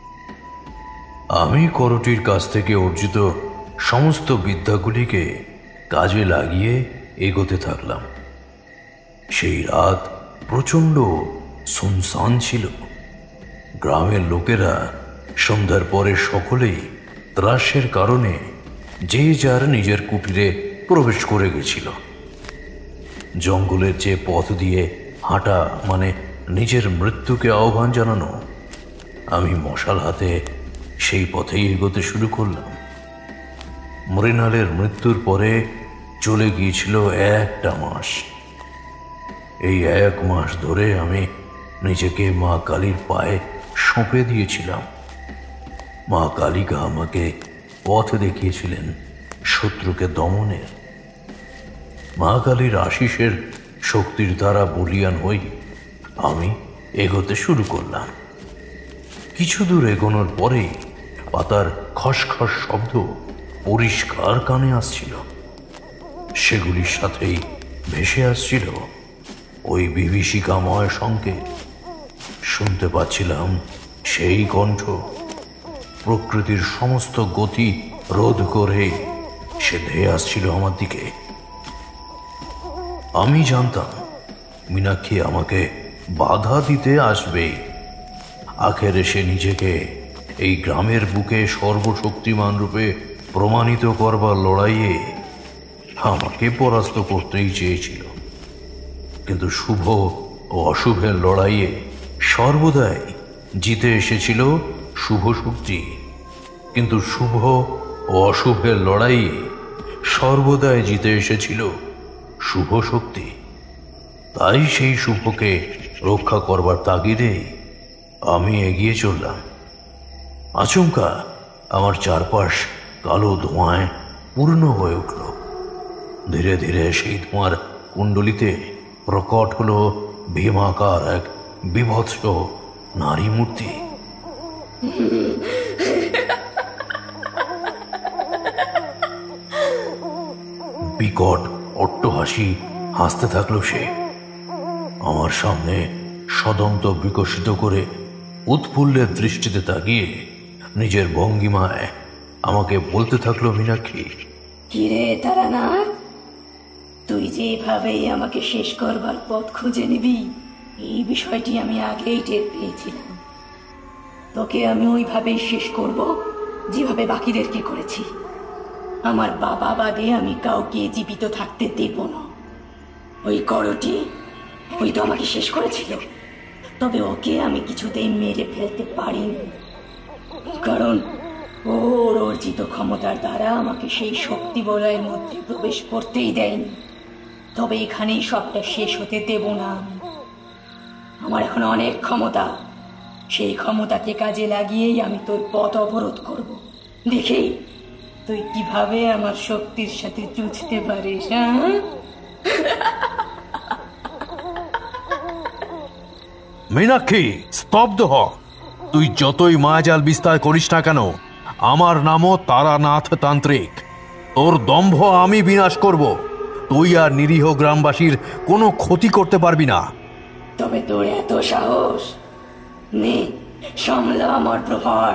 আমি করটির কাছ থেকে অর্জিত সমস্ত বিদ্যাগুলিকে কাজে লাগিয়ে এগোতে থাকলাম। সেই রাত প্রচণ্ড শুনশান ছিল। গ্রামের লোকেরা সন্ধ্যার পরে সকলেই ত্রাসের কারণে যে যার নিজের কুটিরে প্রবেশ করে গেছিল। জঙ্গলের যে পথ দিয়ে হাঁটা মানে নিজের মৃত্যুকে আহ্বান জানানো, আমি মশাল হাতে সেই পথেই এগোতে শুরু করলাম। মৃণালের মৃত্যুর পরে চলে গিয়েছিল 1টা মাস। এই 1 মাস ধরে আমি নিজেকে মা কালীর পায়ে সঁপে দিয়েছিলাম। মা কালিকা আমাকে পথ দেখিয়েছিলেন শত্রুকে দমনের। মা কালীর আশিসের শক্তির দ্বারা বলীয়ান হই আমি এগোতে শুরু করলাম। কিছু দূর এগোনোর পরেই পাতার খসখস শব্দ পরিষ্কার কানে আসছিল। সেগুলির সাথেই ভেসে আসছিল ওই বিভীষিকাময় সংকেত। শুনতে পাচ্ছিলাম সেই কণ্ঠ প্রকৃতির সমস্ত গতি রোধ করে সে ধেয়ে আসছিল আমার দিকে। আমি জানতাম মীনাক্ষী আমাকে বাধা দিতে আসবেই। আখেরে সে নিজেকে এই গ্রামের বুকে সর্বশক্তিমান রূপে প্রমাণিত করবার লড়াইয়ে আমাকে পরাস্ত করতেই চেয়েছিল। কিন্তু শুভ ও অশুভের লড়াইয়ে সর্বদাই জিতে এসেছিল শুভ শক্তি। কিন্তু শুভ ও অশুভের লড়াইয়ে সর্বদাই জিতে এসেছিল শুভ শক্তি। তাই সেই শুভকে রক্ষা করবার তাগিদে আমি এগিয়ে চললাম। আচমকা আমার চারপাশ কালো ধোঁয়ায় পূর্ণ হয়ে উঠল। ধীরে ধীরে সেই ধোঁয়ার কুণ্ডলিতে প্রকট হলো ভীমাকার এক বিভৎস নারী মূর্তি। বিকট অট্টহাসি হাসতে থাকলো সে। আমার সামনে সদন্ত বিকশিত করে উৎফুল্লের দৃষ্টিতে তাকিয়ে নিজের ভঙ্গিমায় আমাকে বলতে থাকলো, মীনাক্ষী, কিরে তারানাথ, তুই যেভাবেই আমাকে শেষ করবার পথ খুঁজে নিবি, এই বিষয়টি আমি আগেই টের পেয়েছিলাম। তোকে আমি ওইভাবেই শেষ করব যেভাবে বাকিদেরকে করেছি। আমার বাবা বাদে আমি কাউকে জীবিত থাকতে দেব না। ওই করটি, ওই তো আমাকে শেষ করেছিল, তবে ওকে আমি কিছুতেই মেরে ফেলতে পারিনি, কারণ ওর অর্জিত ক্ষমতার দ্বারা আমাকে সেই শক্তি বলয়ের মধ্যে প্রবেশ করতেই দেয়নি। তবে এখানেই সবটা শেষ হতে দেব না আমি। আমার এখন অনেক ক্ষমতা, সেই ক্ষমতাকে কাজে লাগিয়েই আমি তোর পথ অবরোধ করব। দেখি তুই কিভাবে আমার শক্তির সাথে যুঝতে পারিস। হ্যাঁ, মীনাক্ষী, স্তব্ধ হ। তুই যতই মায়াজাল বিস্তার করিস না কেন, আমার নামও তারানাথ তান্ত্রিক। তোর দম্ভ আমি বিনাশ করব। তুই আর নিরীহ গ্রামবাসীর কোনো ক্ষতি করতে পারবি না। তবে তোর এত সাহস, নে সামলা আমার প্রহার।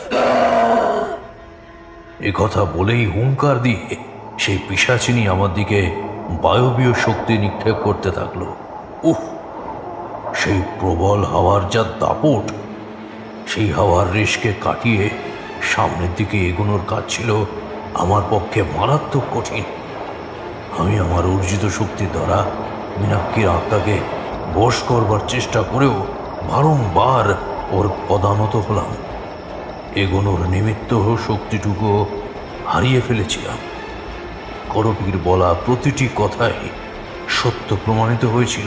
এ কথা বলেই হুঙ্কার দিয়ে সেই পিশাচিনী আমার দিকে বায়বীয় শক্তি নিক্ষেপ করতে থাকলো। উহ, সেই প্রবল হাওয়ার যা দাপট! সেই হাওয়ার রেশকে কাটিয়ে সামনের দিকে এগোনোর কাজ ছিল আমার পক্ষে মারাত্মক কঠিন। আমি আমার অর্জিত শক্তির দ্বারা মীনাক্ষীর আত্মাকে বশ করবার চেষ্টা করেও বারংবার ওর পদানত হলাম। এগোনোর নিমিত্ত শক্তিটুকু হারিয়ে ফেলেছিলাম। করবীর বলা প্রতিটি কথাই সত্য প্রমাণিত হয়েছিল।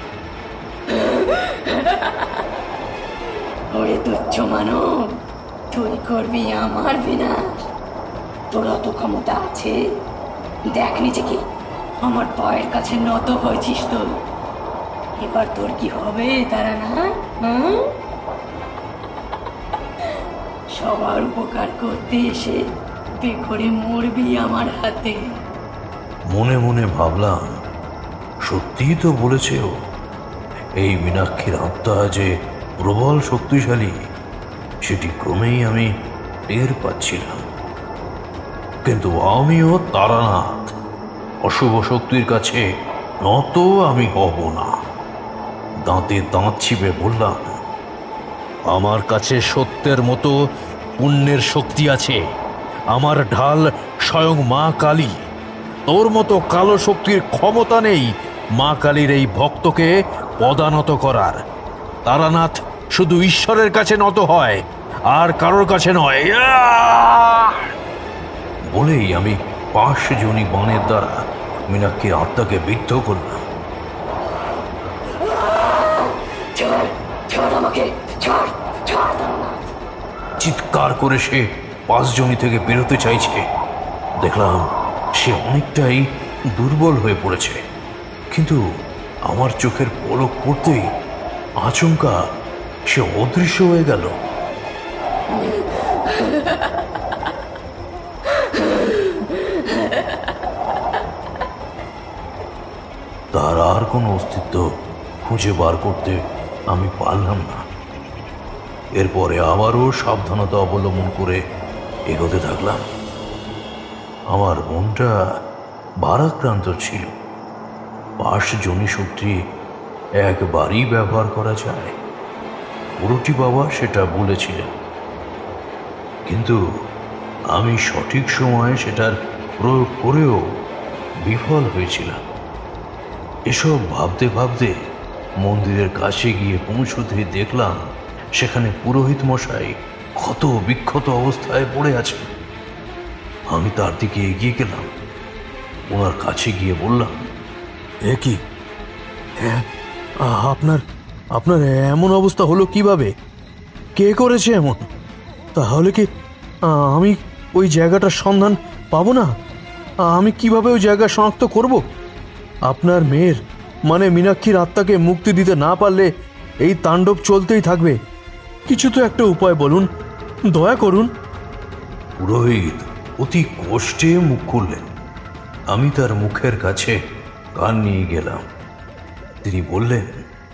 ওরে তুচ্ছ মানব, তুই করবি আমার বিনাশ? তোর অত ক্ষমতা আছে? দেখ নিজেকে, আমার পায়ের কাছে নত হয়েছিস তুই। এবার তোর কি হবে তারা না? সবার উপকার করতে এসে বেঘরে মরবি আমার হাতে। মনে মনে ভাবলাম, সত্যিই তো বলেছে ও। এই মীনাক্ষীর আত্মা যে প্রবল শক্তিশালী, সেটি ক্রমেই আমি টের পাচ্ছিলাম। কিন্তু আমিও তারানাথ, অশুভ শক্তির কাছে নত আমি হব না। দাঁতে দাঁত চিপে বললাম, আমার কাছে সত্যের মতো পুণ্যের শক্তি আছে। আমার ঢাল স্বয়ং মা কালী। তোর মতো কালো শক্তির ক্ষমতা নেই মা কালীর এই ভক্তকে পদানত করার। তারানাথ শুধু ঈশ্বরের কাছে নত হয়, আর কারোর কাছে নয়। বলেই আমি 5 জনি বাণের দ্বারা মীনাক্ষীর আত্মাকে বিদ্ধ করলাম। চিৎকার করে সে 5 জনি থেকে বেরোতে চাইছে। দেখলাম সে অনেকটাই দুর্বল হয়ে পড়েছে, কিন্তু আমার চোখের পলক পড়তেই আচমকা সে অদৃশ্য হয়ে গেল। তার আর কোনো অস্তিত্ব খুঁজে বার করতে আমি পারলাম না। এরপরে আবারও সাবধানতা অবলম্বন করে এগোতে থাকলাম। আমার মনটা ভারাক্রান্ত ছিল। 5 জনি শক্তি একবারই ব্যবহার করা যায়, পুরোটি বাবা সেটা বলেছিলেন, কিন্তু আমি সঠিক সময়ে সেটার প্রয়োগ করেও বিফল হয়েছিলাম। এসব ভাবতে ভাবতে মন্দিরের কাছে গিয়ে পৌঁছতে দেখলাম সেখানে পুরোহিত মশাই ক্ষত বিক্ষত অবস্থায় পড়ে আছে। আমি তার দিকে এগিয়ে গেলাম। ওনার কাছে গিয়ে বললাম, এ কি, আপনার আপনার এমন অবস্থা হলো কিভাবে? কে করেছে এমন? তাহলে কি আমি ওই জায়গাটার সন্ধান পাবো না? আমি কিভাবে ওই জায়গা শনাক্ত করব? আপনার মেয়ের মানে মীনাক্ষীর আত্মাকে মুক্তি দিতে না পারলে এই তাণ্ডব চলতেই থাকবে। কিছু তো একটা উপায় বলুন, দয়া করুন। পুরোহিত অতি কষ্টে মুখ খুললেন। আমি তার মুখের কাছে কান নিয়ে গেলাম। তিনি বললেন,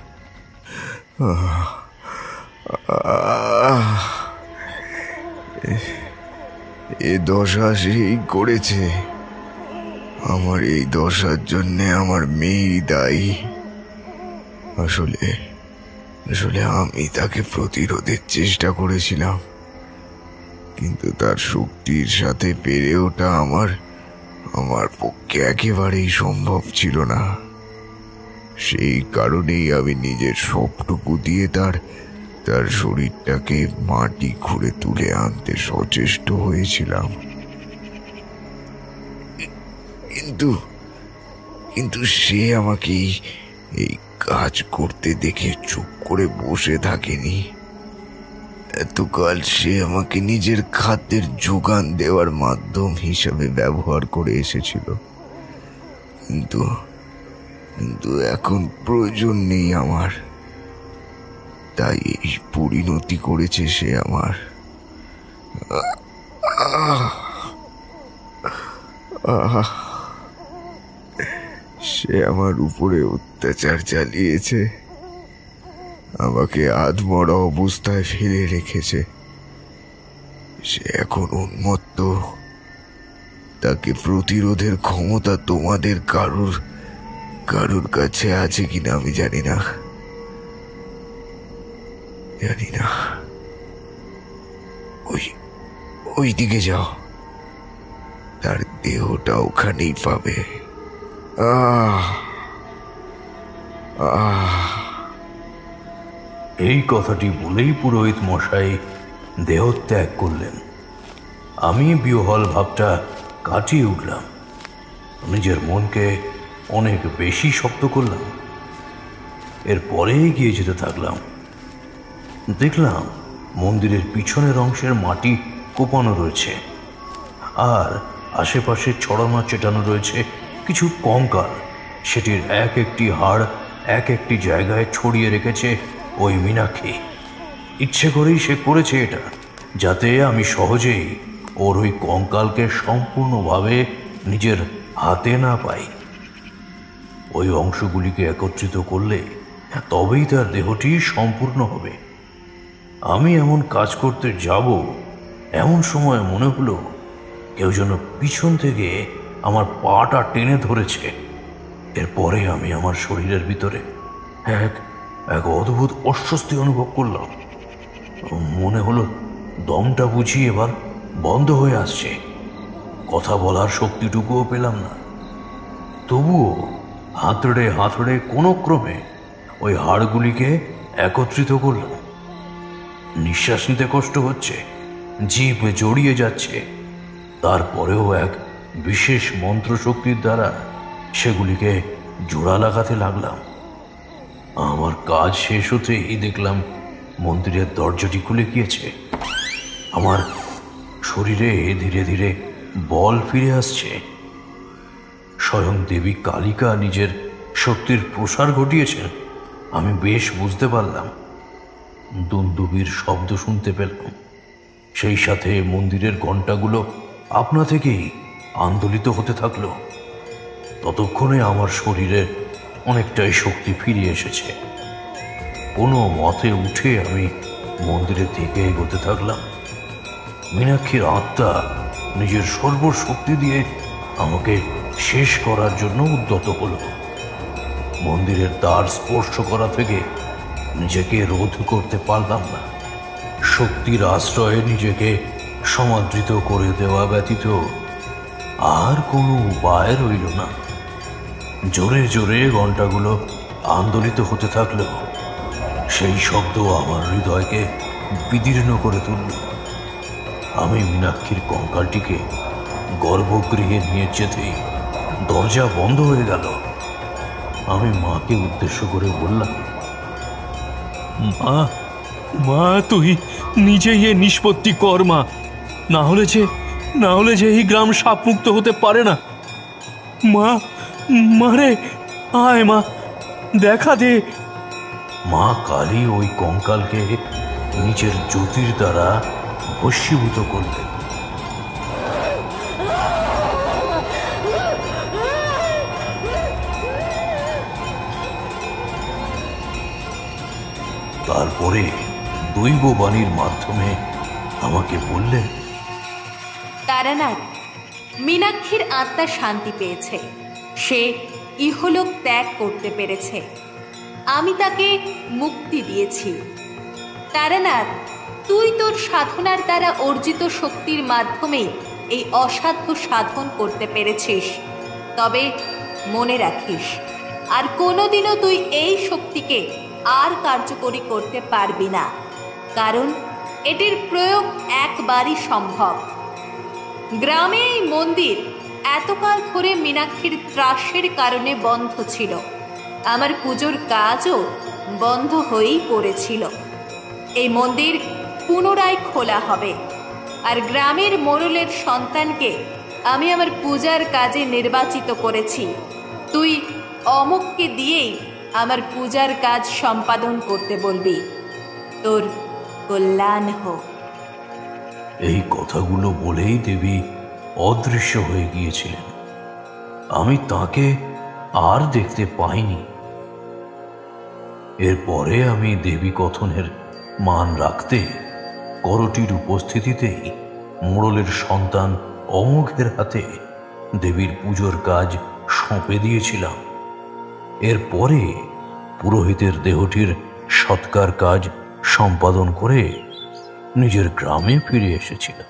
এ দশা সেই করেছে। আমার এই দশার জন্যে আমার মেয়েই দায়ী। আসলে আমি তাকে প্রতিরোধের চেষ্টা করেছিলাম, কিন্তু তার শক্তির সাথে পেরে ওঠা আমার পক্ষে একেবারেই সম্ভব ছিল না। সেই কারণেই আমি নিজের সবটুকু দিয়ে তার শরীরটাকে মাটি খুঁড়ে তুলে আনতে সচেষ্ট হয়েছিলাম। কিন্তু সে আমাকে এই কাজ করতে দেখে চুপ করে বসে থাকেনি। এতকাল সে আমাকে নিজের খাদ্যের যোগান দেওয়ার মাধ্যম হিসাবে ব্যবহার করে এসেছিল, কিন্তু এখন প্রয়োজন নেই আমার, তাই এই পরিণতি করেছে সে আমার। সে আমার উপরে অত্যাচার চালিয়েছে, আমাকে আধমরা অবস্থায় ফেলে রেখেছে। সে এখন উন্মত্ত। তাকে প্রতিরোধের ক্ষমতা তোমাদের কারুর কাছে আছে কিনা আমি জানি না। ওই দিকে যাও, তার দেহটা ওখানেই পাবে। এই কথাটি বলেই পুরোহিত মশাই দেহত্যাগ করলেন। আমি বিহ্বল ভাবটা কাটিয়ে উঠলাম, নিজের মনকে অনেক বেশি শক্ত করলাম। এরপরে এগিয়ে যেতে থাকলাম। দেখলাম মন্দিরের পিছনের অংশের মাটি কোপানো রয়েছে, আর আশেপাশে ছড়ানো চেটানো রয়েছে কিছু কঙ্কাল। সেটির এক একটি হাড় এক একটি জায়গায় ছড়িয়ে রেখেছে ওই মীনাক্ষী। ইচ্ছে করেই সে করেছে এটা, যাতে আমি সহজেই ওর ওই কঙ্কালকে সম্পূর্ণভাবে নিজের হাতে না পাই। ওই অংশগুলিকে একত্রিত করলে তবেই তার দেহটি সম্পূর্ণ হবে। আমি এমন কাজ করতে যাব, এমন সময় মনে হলো কেউ যেন পিছন থেকে আমার পাটা টেনে ধরেছে। এরপরে আমি আমার শরীরের ভিতরে এক অদ্ভুত অস্বস্তি অনুভব করলাম। মনে হলো দমটা বুঝি এবার বন্ধ হয়ে আসছে। কথা বলার শক্তিটুকুও পেলাম না। তবুও হাতড়ে কোনো ক্রমে ওই হাড়গুলিকে একত্রিত করলাম। নিঃশ্বাস নিতে কষ্ট হচ্ছে, জিভ জড়িয়ে যাচ্ছে। তারপরেও এক বিশেষ মন্ত্র শক্তির দ্বারা সেগুলিকে জোড়া লাগাতে লাগলাম। আমার কাজ শেষ হতেই দেখলাম মন্দিরের দরজাটি খুলে গিয়েছে। আমার শরীরে ধীরে ধীরে বল ফিরে আসছে। স্বয়ং দেবী কালিকা নিজের শক্তির প্রসার ঘটিয়েছেন আমি বেশ বুঝতে পারলাম। দুন্দুবির শব্দ শুনতে পেলাম। সেই সাথে মন্দিরের ঘণ্টাগুলো আপনা থেকেই আন্দোলিত হতে থাকলো। ততক্ষণে আমার শরীরে অনেকটাই শক্তি ফিরে এসেছে। কোনো মতে উঠে আমি মন্দিরের দিকে এগোতে থাকলাম। মীনাক্ষীর আত্মা নিজের সর্বশক্তি দিয়ে আমাকে শেষ করার জন্য উদ্যত হলো। মন্দিরের দ্বার স্পর্শ করা থেকে নিজেকে রোধ করতে পারলাম না। শক্তির আশ্রয়ে নিজেকে সমাদৃত করে দেওয়া ব্যতীত আর কোনো উপায় রইল না। জোরে জোরে ঘণ্টাগুলো আন্দোলিত হতে থাকলো। সেই শব্দ আমার হৃদয়কে বিদীর্ণ করে তুলল। আমি মীনাক্ষীর কঙ্কালটিকে গর্ভগৃহে নিয়ে যেতেই দরজা বন্ধ হয়ে গেল। আমি মাকে উদ্দেশ্য করে বললাম, মা তুই নিজেই এ নিষ্পত্তি কর মা, না হলে যে এই গ্রাম সাপমুক্ত হতে পারে না। মা মারে, আয় মা, দেখা দে। মা কালী ওই কঙ্কালকে নিজের জ্যোতির দ্বারা ভস্মীভূত করলেন। তারপরে দৈববাণীর মাধ্যমে আমাকে বললেন, তারানাথ, মীনাক্ষীর আত্মা শান্তি পেয়েছে, সে ইহলোক ত্যাগ করতে পেরেছে, আমি তাকে মুক্তি দিয়েছি। তারানাথ, তুই তোর সাধনার দ্বারা অর্জিত শক্তির মাধ্যমেই এই অসাধ্য সাধন করতে পেরেছিস। তবে মনে রাখিস, আর কোনোদিনও তুই এই শক্তিকে আর কার্যকরী করতে পারবি না, কারণ এটির প্রয়োগ একবারই সম্ভব। গ্রামে এই মন্দির এতকাল ধরে মীনাক্ষীর ত্রাসের কারণে বন্ধ ছিল, আমার পুজোর কাজও বন্ধ হয়েই পড়েছিল। এই মন্দির পুনরায় খোলা হবে, আর গ্রামের মোড়লের সন্তানকে আমি আমার পূজার কাজে নির্বাচিত করেছি। তুই অমুককে দিয়েই আমার পূজার কাজ সম্পাদন করতে বলবি। তোর কল্যাণ হোক। এই কথাগুলো বলেই দেবী অদৃশ্য হয়ে গিয়েছিলেন। আমি তাকে আর দেখতে পাইনি। এরপরে আমি দেবী কথনের মান রাখতে করটির উপস্থিতিতেই মোড়লের সন্তান অমোঘের হাতে দেবীর পুজোর কাজ সঁপে দিয়েছিলাম। এরপরে পুরোহিতের দেহটির সৎকার কাজ সম্পাদন করে নিজের গ্রামে ফিরে এসেছিলাম।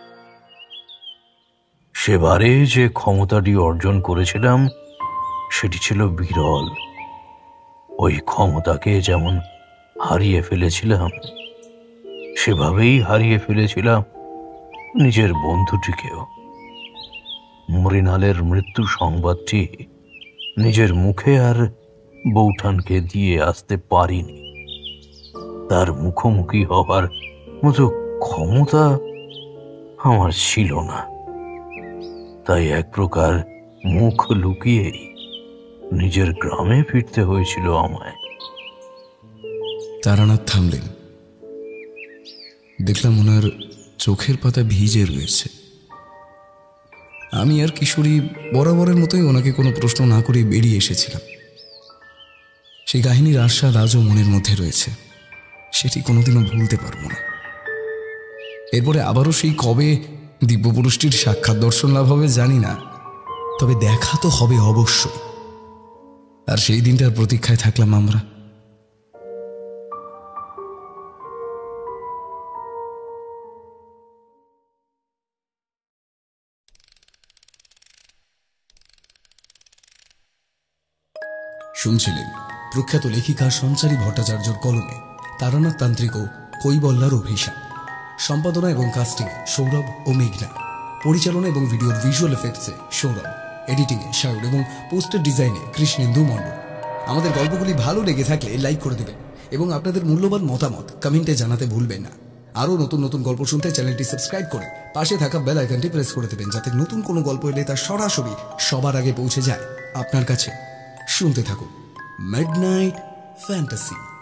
সেবারে যে ক্ষমতাটি অর্জন করেছিলাম সেটি ছিল বিরল। ওই ক্ষমতাকে যেমন হারিয়ে ফেলেছিলাম, সেভাবেই হারিয়ে ফেলেছিলাম নিজের বন্ধুটিকেও। মৃণালের মৃত্যু সংবাদটি নিজের মুখে আর বৌঠানকে দিয়ে আসতে পারিনি। তার মুখোমুখি হবার মতো ক্ষমতা আমার ছিল না, তাই এক প্রকার মুখ লুকিয়েই নিজের গ্রামে ফিরতে হয়েছিল আমায়। তারানাথ থামলেন। দেখলাম ওনার চোখের পাতা ভিজে রয়েছে। আমি আর কিশোরী বরাবরের মতোই ওনাকে কোনো প্রশ্ন না করে বেরিয়ে এসেছিলাম। সেই কাহিনীর আশা আজও মনের মধ্যে রয়েছে, সেটি কোনোদিনও ভুলতে পারবো না। এরপরে আবারও সেই কবে দিব্যপুরুষটির সাক্ষাৎ দর্শন লাভ হবে জানি না, তবে দেখা তো হবে অবশ্যই। আর সেই দিনটার প্রতীক্ষায় থাকলাম আমরা। শুনছিলেন প্রখ্যাত লেখিকা সঞ্চারী ভট্টাচার্যর কলমে তারানাথ তান্ত্রিক ও কৈবল্যার অভিশাপ। সম্পাদনা এবং কাস্টিংয়ে সৌরভ ও মেঘনা। পরিচালনা এবং ভিডিওর ভিজুয়াল এফেক্টসে সৌরভ। এডিটিংয়ে সায়র এবং পোস্টার ডিজাইনে কৃষ্ণেন্দু মণ্ডল। আমাদের গল্পগুলি ভালো লেগে থাকলে লাইক করে দেবেন এবং আপনাদের মূল্যবান মতামত কমেন্টে জানাতে ভুলবেন না। আরও নতুন নতুন গল্প শুনতে চ্যানেলটি সাবস্ক্রাইব করে পাশে থাকা বেল আইকনটি প্রেস করে দেবেন, যাতে নতুন কোনো গল্প এলে তা সরাসরি সবার আগে পৌঁছে যায় আপনার কাছে। শুনতে থাকুন মিডনাইট ফ্যান্টাসি।